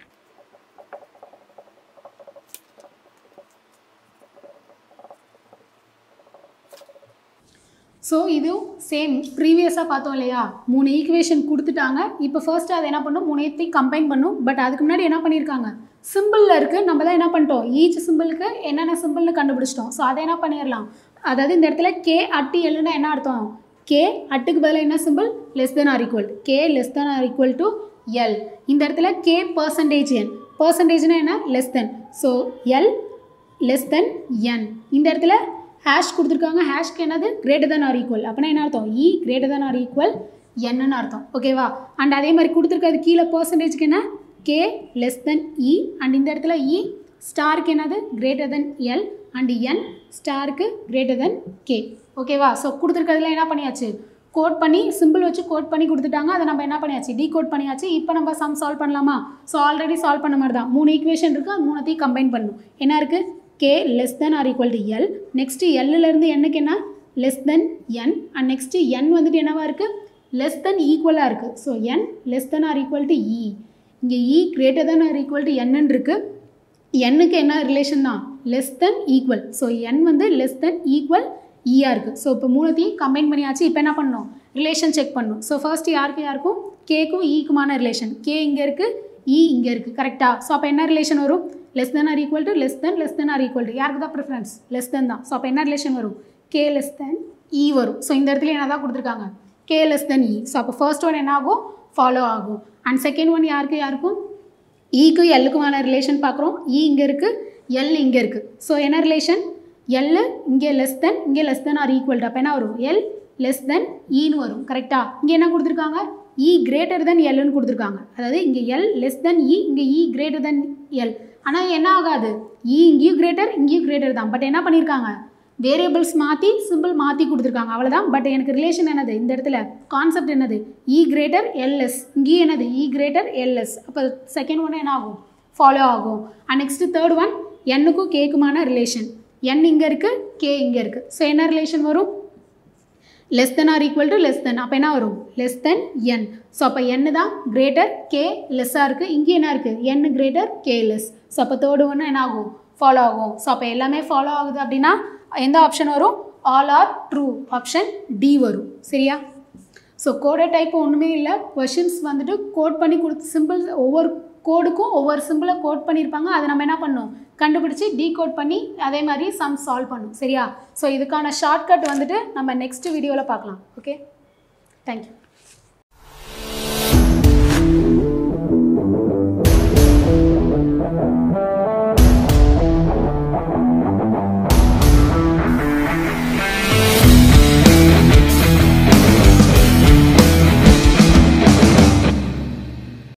ஸோ இதுவும் சேம் ப்ரீவியஸாக பார்த்தோம் இல்லையா, 3 ஈக்குவேஷன் கொடுத்துட்டாங்க. இப்போ ஃபர்ஸ்ட்டு அதை என்ன பண்ணும், 3 கம்பைன் பண்ணும். பட் அதுக்கு முன்னாடி என்ன பண்ணியிருக்காங்க, சிம்பிளில் இருக்குது, நம்ம தான் என்ன பண்ணிட்டோம், ஈச் சிம்பிளுக்கு என்னென்ன சிம்பிள்னு கண்டுபிடிச்சிட்டோம். ஸோ அதை என்ன பண்ணிடலாம், அதாவது இந்த இடத்துல கே அட்டு எல்லுன்னா என்ன அர்த்தம், கே அட்டுக்கு பதிலாக என்ன symbol, less than or equal, K less than or equal to L. இந்த இடத்துல கே பர்சன்டேஜ் என், பர்சன்டேஜ்னா என்ன, less than. So L less than N. இந்த இடத்துல ஹேஷ் கொடுத்துருக்காங்க. ஹேஷ்க்கு என்னது, கிரேட்டர் தென் ஆர் ஈக்குவல். அப்படின்னா என்ன அர்த்தம், E greater than or equal என்னன்னு அர்த்தம். ஓகேவா? அண்ட் அதே மாதிரி கொடுத்துருக்காது கீழே பர்சன்டேஜ்க்கு என்ன, K less than E. And இந்த இடத்துல இ ஸ்டாருக்கு என்னது, greater than L. And N ஸ்டாருக்கு கிரேட்டர் தென் கே. ஓகேவா? ஸோ கொடுத்துருக்கிறதுல என்ன பண்ணியாச்சு, கோட் பண்ணி சிம்பிள் வச்சு கோட் பண்ணி கொடுத்துட்டாங்க. அதை நம்ம என்ன பண்ணியாச்சு, டீகோட் பண்ணியாச்சு. இப்போ நம்ம சம் சால்வ் பண்ணலாமா? ஸோ ஆல்ரெடி சால்வ் பண்ண மாதிரி தான் 3 ஈக்குவேஷன் இருக்குது, அது 3 கம்பைன் பண்ணணும். என்ன இருக்குது, K less than or equal to L. Next எல்லுலேருந்து என்னக்கு என்ன, less than N. And next N வந்துட்டு என்னவா இருக்குது, லெஸ் தென் ஈக்குவலாக இருக்குது. So N less than or equal to E. இங்கே E greater than or equal to என்னன்னு இருக்குது. என்னுக்கு என்ன ரிலேஷன் தான், less than equal. So N வந்து லெஸ் தென் ஈக்குவல் ஈயாக இருக்குது. ஸோ இப்போ 3 கம்பைன் பண்ணியாச்சு. இப்போ என்ன பண்ணணும், ரிலேஷன் செக் பண்ணணும். ஸோ ஃபர்ஸ்ட்டு யாருக்கும் கேக்கும் ஈக்குமான ரிலேஷன். கே இங்கே இருக்குது, இ இங்கே இருக்குது. கரெக்டாக? ஸோ அப்போ என்ன ரிலேஷன் வரும், less than or equal to less than or equal to, யாருக்கு தான் ப்ரிஃபரன்ஸ், லெஸ் தென் தான். ஸோ அப்போ என்ன ரிலேஷன் வரும், கே லெஸ் தென் இ வரும். ஸோ இந்த இடத்துல என்ன தான் கொடுத்துருக்காங்க, K less than E. So அப்போ ஃபர்ஸ்ட் ஒன் என்ன ஆகும், ஃபாலோ ஆகும். அண்ட் செகண்ட் ஒன் யாருக்கும் ஈக்கு எல்லுக்குமான ரிலேஷன் பார்க்குறோம். இ இங்கே இருக்குது, எல் இங்கே இருக்குது. ஸோ என்ன ரிலேஷன், எல் இங்கே less than or equal to, அப்போ என்ன வரும், எல் லெஸ் தென் ஈன்னு வரும். கரெக்டாக? இங்கே என்ன கொடுத்துருக்காங்க, இ கிரேட்டர் தென் எல்லுன்னு கொடுத்துருக்காங்க. அதாவது இங்கே எல் லெஸ் தென் இ, இங்கே இ கிரேட்டர் தென் எல். ஆனால் என்ன ஆகாது, இ இங்கேயும் கிரேட்டர் தான். பட் என்ன பண்ணியிருக்காங்க, வேரியபிள்ஸ் மாற்றி சிம்பிள் மாற்றி கொடுத்துருக்காங்க, அவ்வளோதான். பட் எனக்கு ரிலேஷன் என்னது, இந்த இடத்துல கான்செப்ட் என்னது, இ கிரேட்டர் எல்எஸ். இங்கேயும் என்னது, இ கிரேட்டர் எல்எஸ். அப்போ செகண்ட் ஒன்று என்ன ஆகும், ஃபாலோ ஆகும். அண்ட் நெக்ஸ்ட்டு தேர்ட் ஒன், என்னுக்கும் கேக்குமான ரிலேஷன். என் இங்கே இருக்குது, கே இங்கே இருக்குது. ஸோ என்ன ரிலேஷன் வரும், less than or equal to less than. அப்போ என்ன வரும், லெஸ் தென் என். ஸோ அப்போ என் தான் கிரேட்டர், கே லெஸ்ஸாக இருக்குது. இங்கே என்ன இருக்குது, N greater, K less. So அப்போ தேர்டு ஒன்று என்ன ஆகும், ஃபாலோ ஆகும். ஸோ அப்போ எல்லாமே ஃபாலோ ஆகுது அப்படின்னா எந்த ஆப்ஷன் வரும், all are true, option D வரும். சரியா? ஸோ கோடை டைப் ஒன்றுமே இல்லை, கொஷின்ஸ் வந்துட்டு கோட் பண்ணி கொடுத்து சிம்பிள்ஸ் ஒவ்வொரு கோடுக்கும் ஒவ்வொரு சிம்பிளை கோட் பண்ணியிருப்பாங்க. அதை நம்ம என்ன பண்ணணும், கண்டுபிடிச்சி டீகோட் பண்ணி அதே மாதிரி சம் சால்வ் பண்ணணும். சரியா? ஸோ இதுக்கான ஷார்ட்கட் வந்துட்டு நம்ம நெக்ஸ்ட் வீடியோவில் பார்க்கலாம். Okay, thank you.